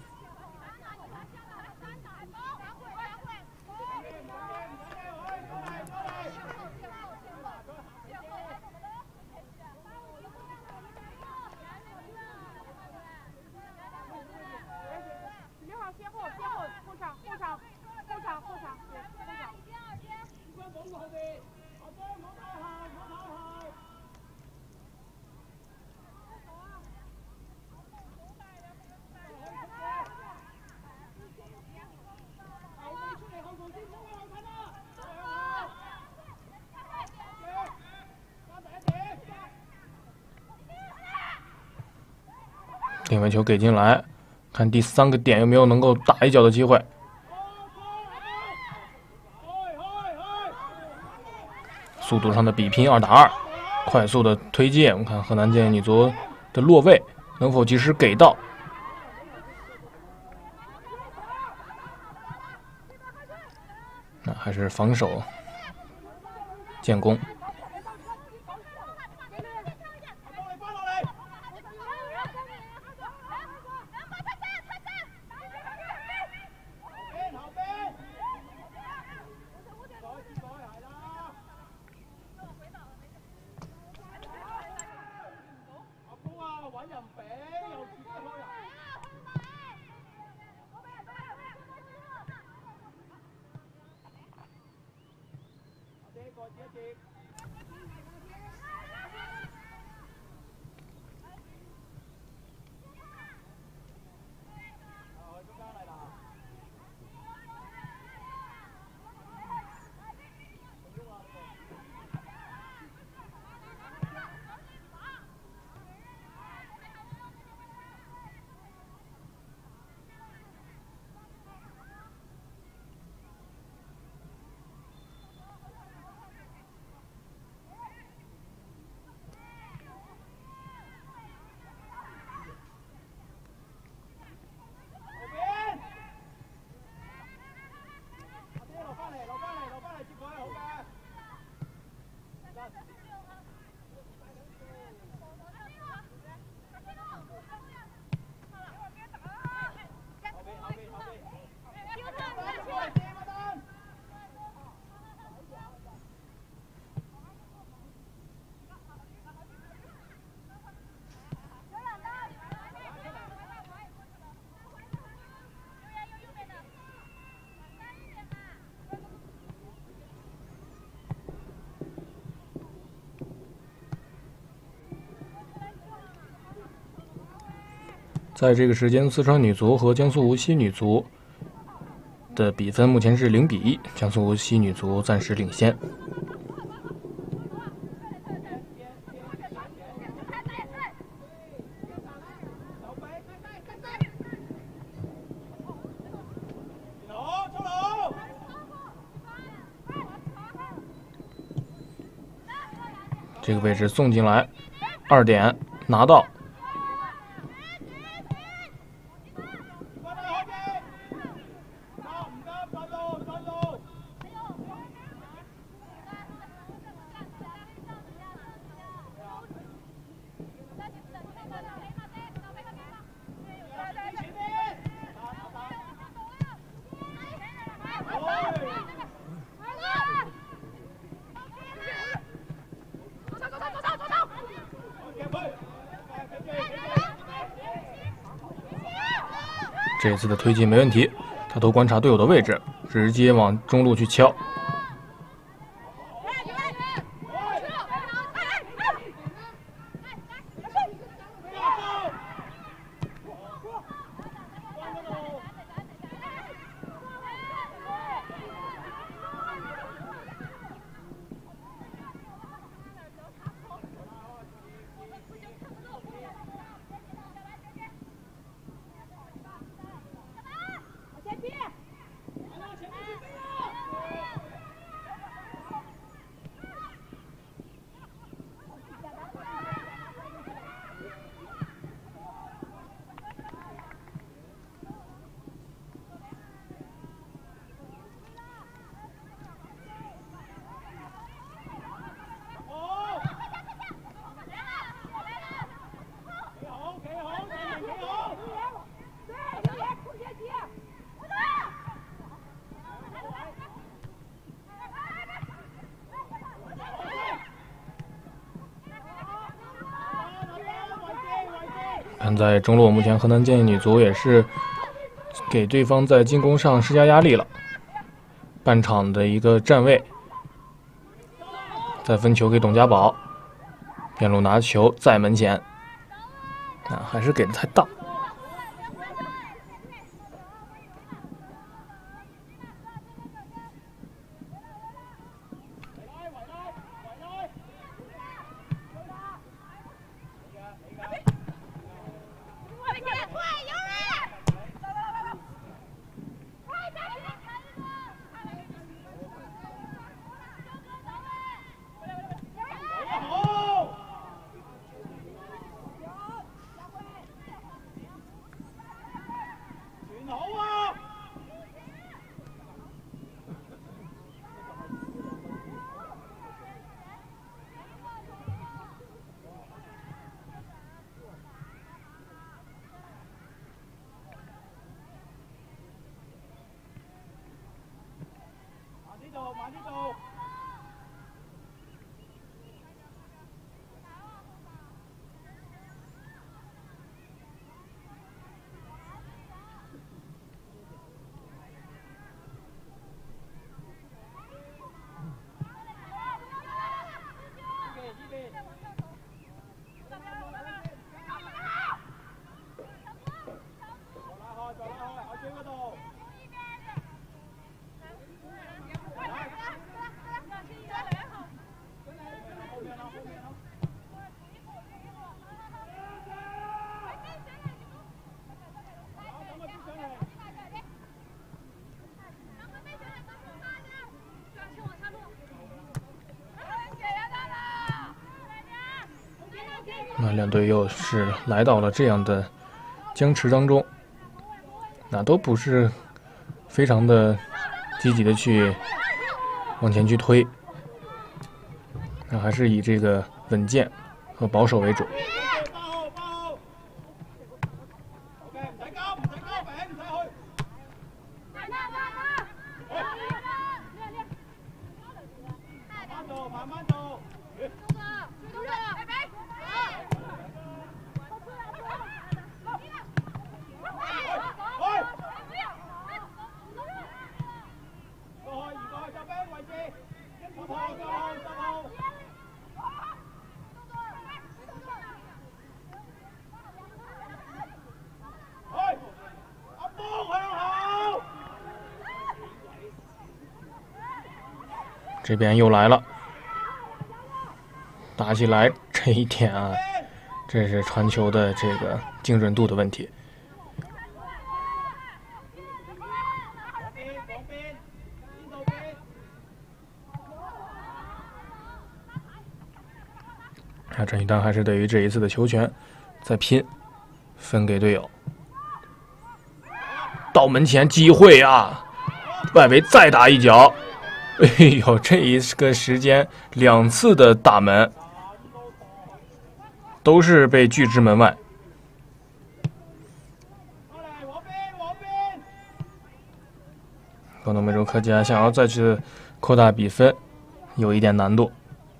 定位球给进来，看第3个点有没有能够打一脚的机会。速度上的比拼2打2，快速的推进，我们看河南建业女足的落位能否及时给到。那还是防守建功。在这个时间，四川女足和江苏无锡女足的比分目前是0比1，江苏无锡女足暂时领先。 这个位置送进来，2点拿到。这次的推进没问题，他都观察队友的位置，直接往中路去敲。看在中路，目前河南建业女足也是给对方在进攻上施加压力了。半场的一个站位，再分球给董家宝，边路拿球在门前，还是给的太大。两队又是来到了这样的僵持当中，都不是非常的积极的去往前去推，还是以这个稳健和保守为主。这边又来了，打起来这一点这是传球的这个精准度的问题。 陈旭丹还是对于这一次的球权在拼，分给队友。到门前机会啊，外围再打一脚。哎呦，这一个时间2次的打门都是被拒之门外。广东梅州客家想要再去扩大比分，有一点难度。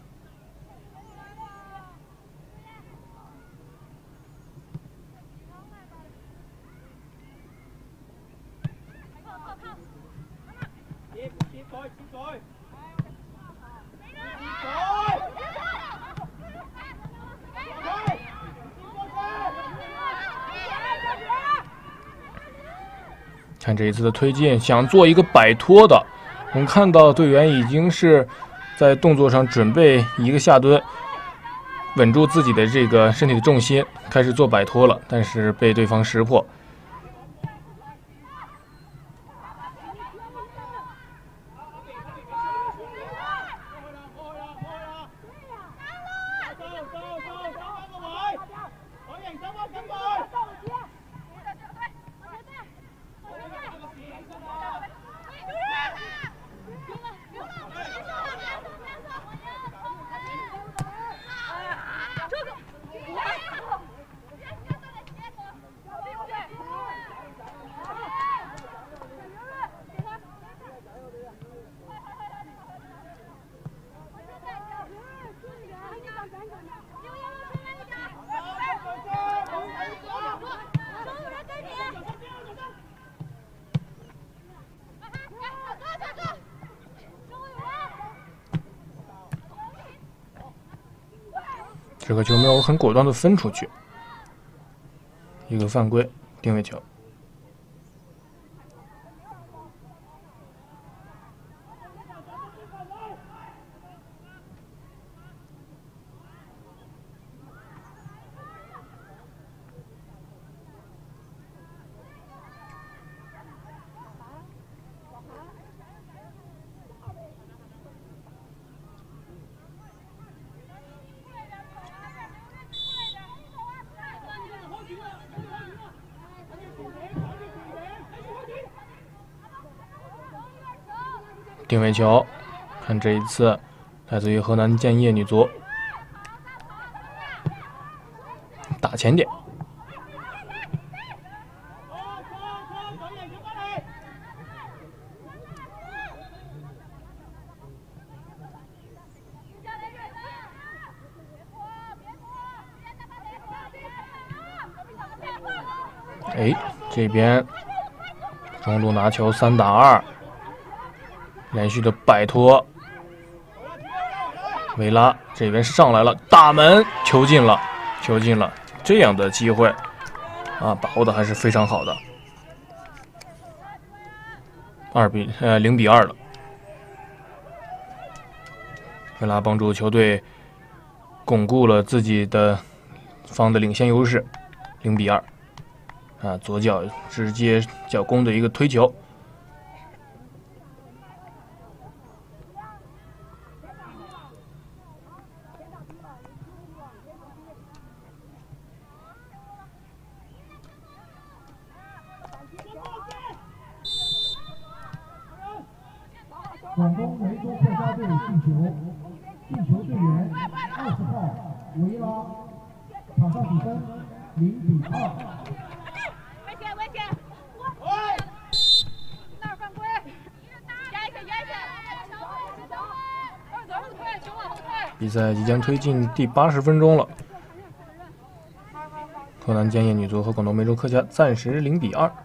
看这一次的推进，想做一个摆脱的，我们看到队员已经是在动作上准备一个下蹲，稳住自己的这个身体的重心，开始做摆脱了，但是被对方识破。这个球没有很果断的分出去，一个犯规，定位球。定位球，看这一次来自于河南建业女足，打前点。哎，这边中路拿球3打2。连续的摆脱，维拉这边上来了，大门球进了，球进了，这样的机会啊，把握的还是非常好的。0比2了，维拉帮助球队巩固了自己的方的领先优势，0比2。啊，左脚直接脚攻的一个推球。 广东梅州客家队进球，进球队员20号维拉，场上比分0比2。 危险危险！那儿犯规！压一下压一下！往后退，球往后退。 比赛即将推进第80分钟了，河南建业女足和广东梅州客家暂时0比2。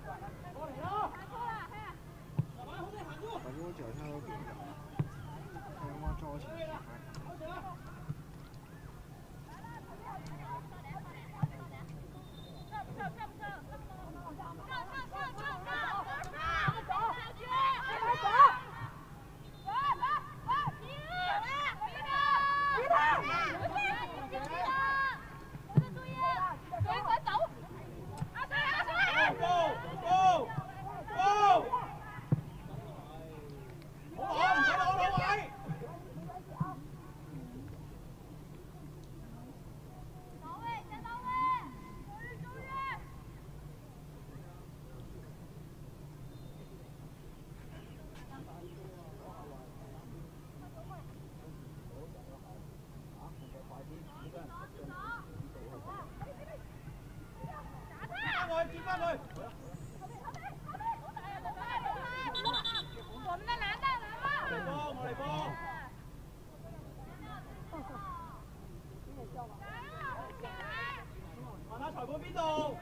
裁判邊度？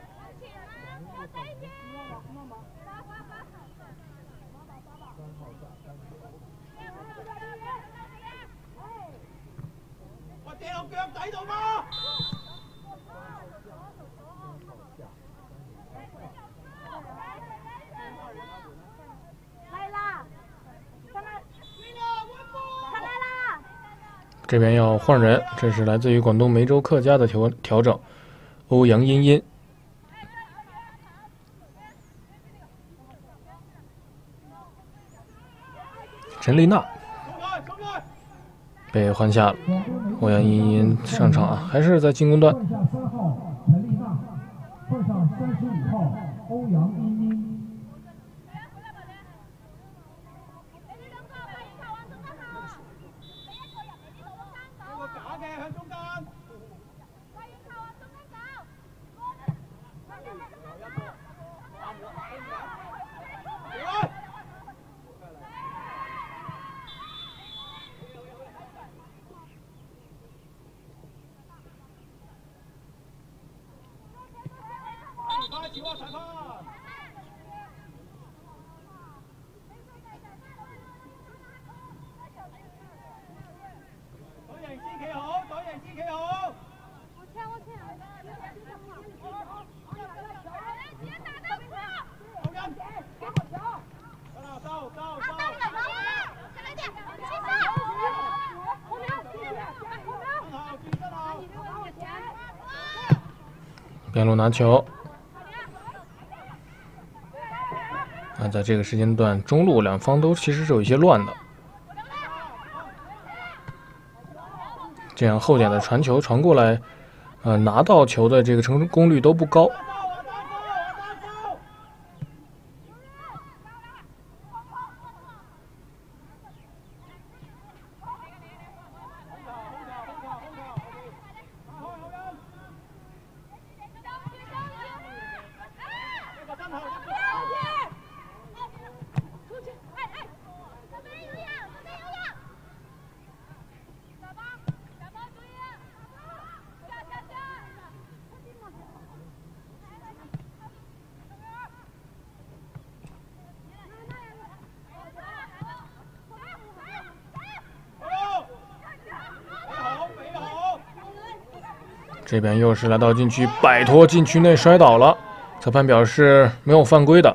我掟落腳底度嘛！ 來啦！上來！上來啦！ 这边要换人，这是来自于广东梅州客家的调整，欧阳茵茵。陈丽娜被换下了，欧阳茵茵上场啊，还是在进攻端。 换下3号陈丽娜，换上35号欧阳茵茵。 個假嘅向中間。潮啊！裁判！隊形先企好，隊形先企好。 我前。 後人。 边路拿球。那在这个时间段，中路两方都其实是有一些乱的。这样后点的传球传过来，拿到球的这个成功率都不高。这边又是来到禁区，摆脱禁区内摔倒了，裁判表示没有犯规的。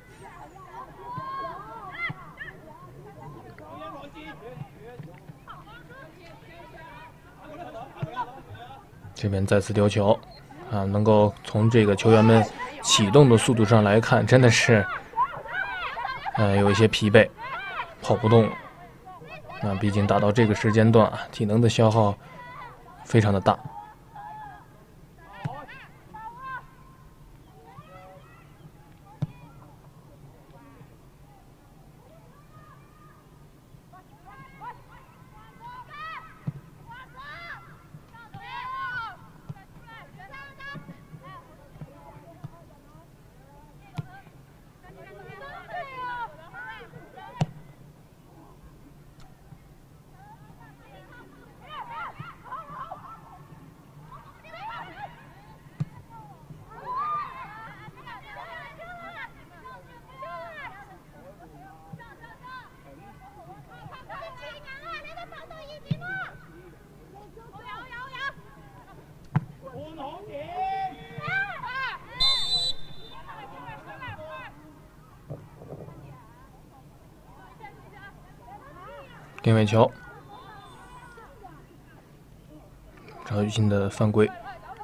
这边再次丢球，能够从这个球员们启动的速度上来看，真的是，有一些疲惫，跑不动了。毕竟打到这个时间段，体能的消耗非常的大。定位球，赵雨欣的犯规。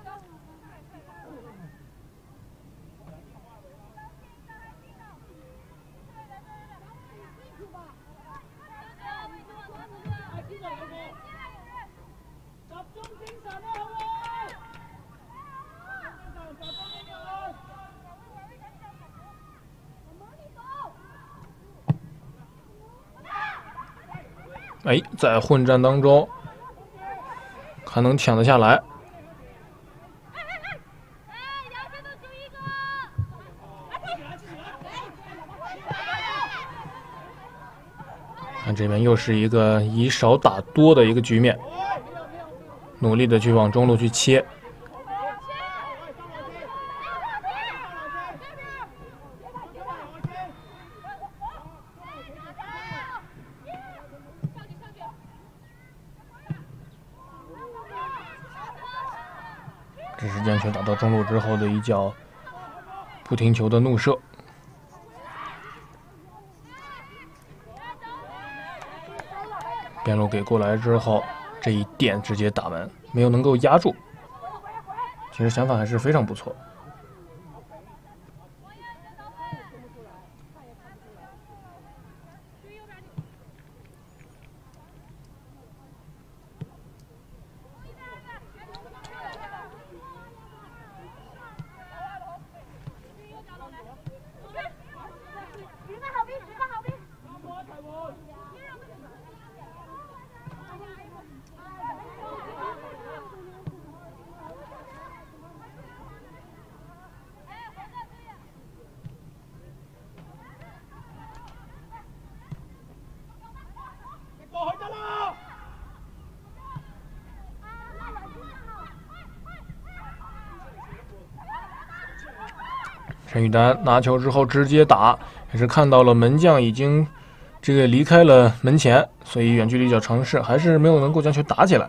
在混战当中还能抢得下来。 这边又是一个以少打多的一个局面，努力的去往中路去切。这时间球打到中路之后的一脚不停球的怒射。边路给过来之后，这一垫直接打门，没有能够压住。其实想法还是非常不错。陈宇丹拿球之后直接打，也是看到了门将已经这个离开了门前，所以远距离较尝试，还是没有能够将球打起来。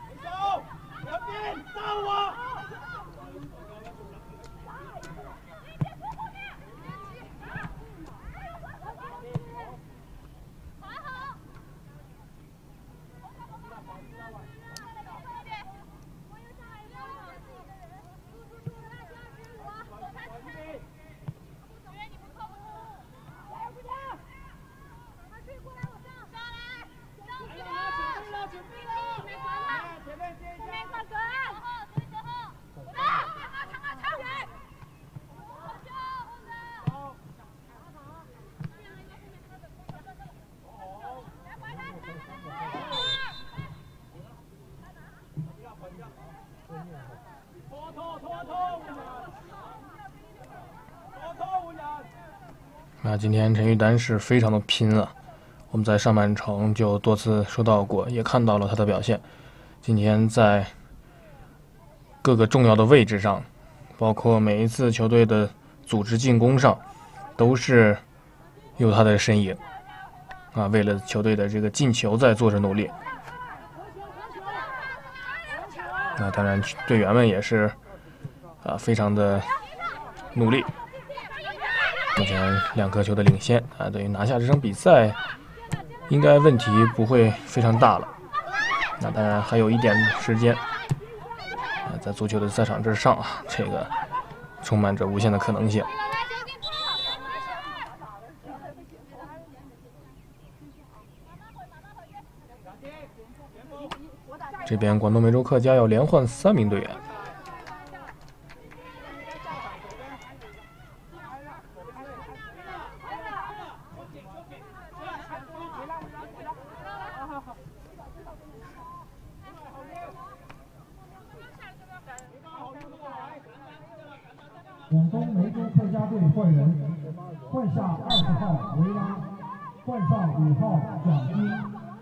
那今天陈玉丹是非常的拼啊，我们在上半程就多次说到过，也看到了他的表现。今天在各个重要的位置上，包括每一次球队的组织进攻上，都是有他的身影啊，为了球队的这个进球在做着努力。那当然，队员们也是非常的努力。目前2颗球的领先啊，对于拿下这场比赛，应该问题不会非常大了。那当然还有一点时间啊，在足球的赛场之上啊，这个充满着无限的可能性。这边广东梅州客家要连换3名队员。 广东梅州客家队换人，换下20号维拉，换上5号蒋军，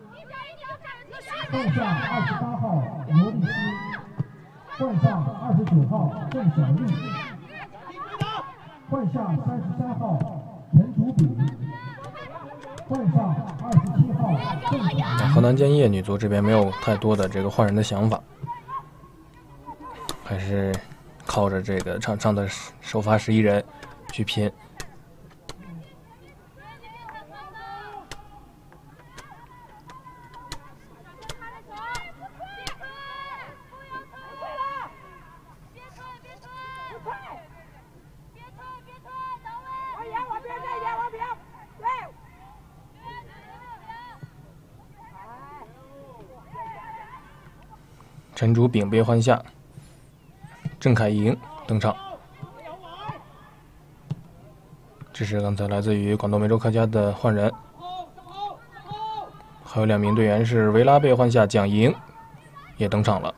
换下28号罗丽斯，换上29号郑小丽，换下33号陈竹炳，换上27号郑小丽。 河南建业女足这边没有太多的这个换人的想法，还是靠着这个场上的首发11人去拼。陈竹炳被换下，郑凯莹登场。这是刚才来自于广东梅州客家的换人，还有2名队员是维拉被换下，蒋莹也登场了。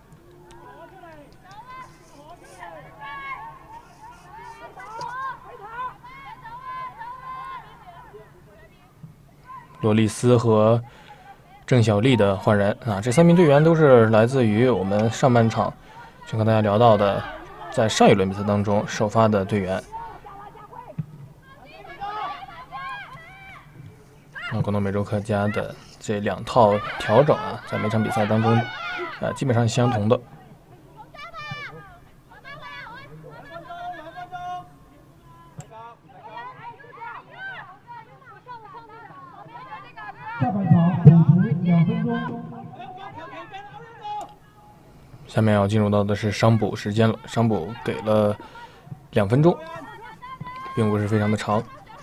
罗丽丝和郑晓丽的换人啊。这3名队员都是来自于我们上半场就跟大家聊到的，在上一轮比赛当中首发的队员。广东美洲客家的这2套调整啊，在每场比赛当中，基本上是相同的。 下半场补时2分钟。 下面要进入到的是伤补时间了，伤补给了2分钟，并不是非常的长。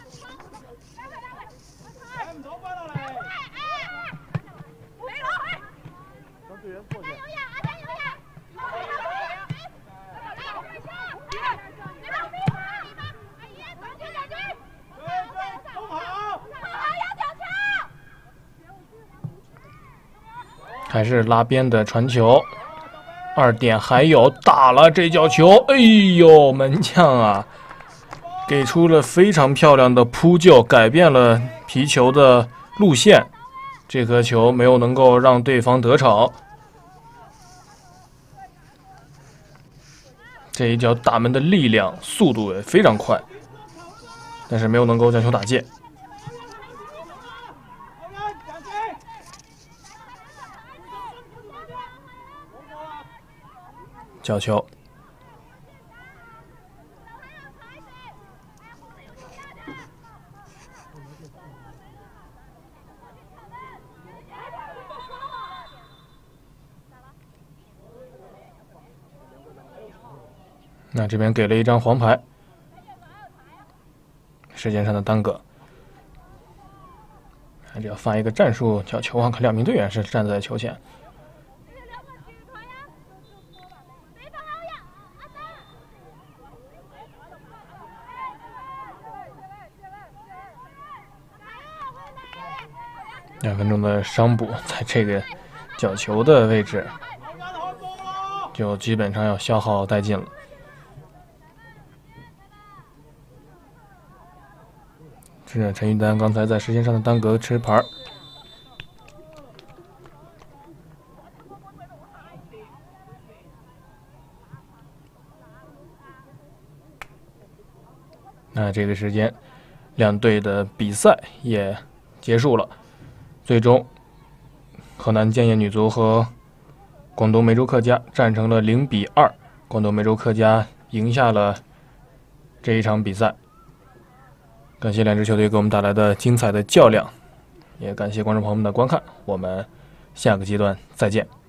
还是拉边的传球，2点还有打了这脚球，哎呦，门将啊，给出了非常漂亮的扑救，改变了皮球的路线，这颗球没有能够让对方得逞。这一脚打门的力量、速度也非常快，但是没有能够将球打进。角球，那这边给了一张黄牌，时间上的耽搁。这要发一个战术角球啊，看2名队员是站在球前。2分钟的伤补，在这个角球的位置，就基本上要消耗殆尽了。是陈玉丹刚才在时间上的耽搁吃牌。那这个时间，2队的比赛也结束了。最终，河南建业女足和广东梅州客家战成了0比2，广东梅州客家赢下了这一场比赛。感谢2支球队给我们带来的精彩的较量，也感谢观众朋友们的观看，我们下个阶段再见。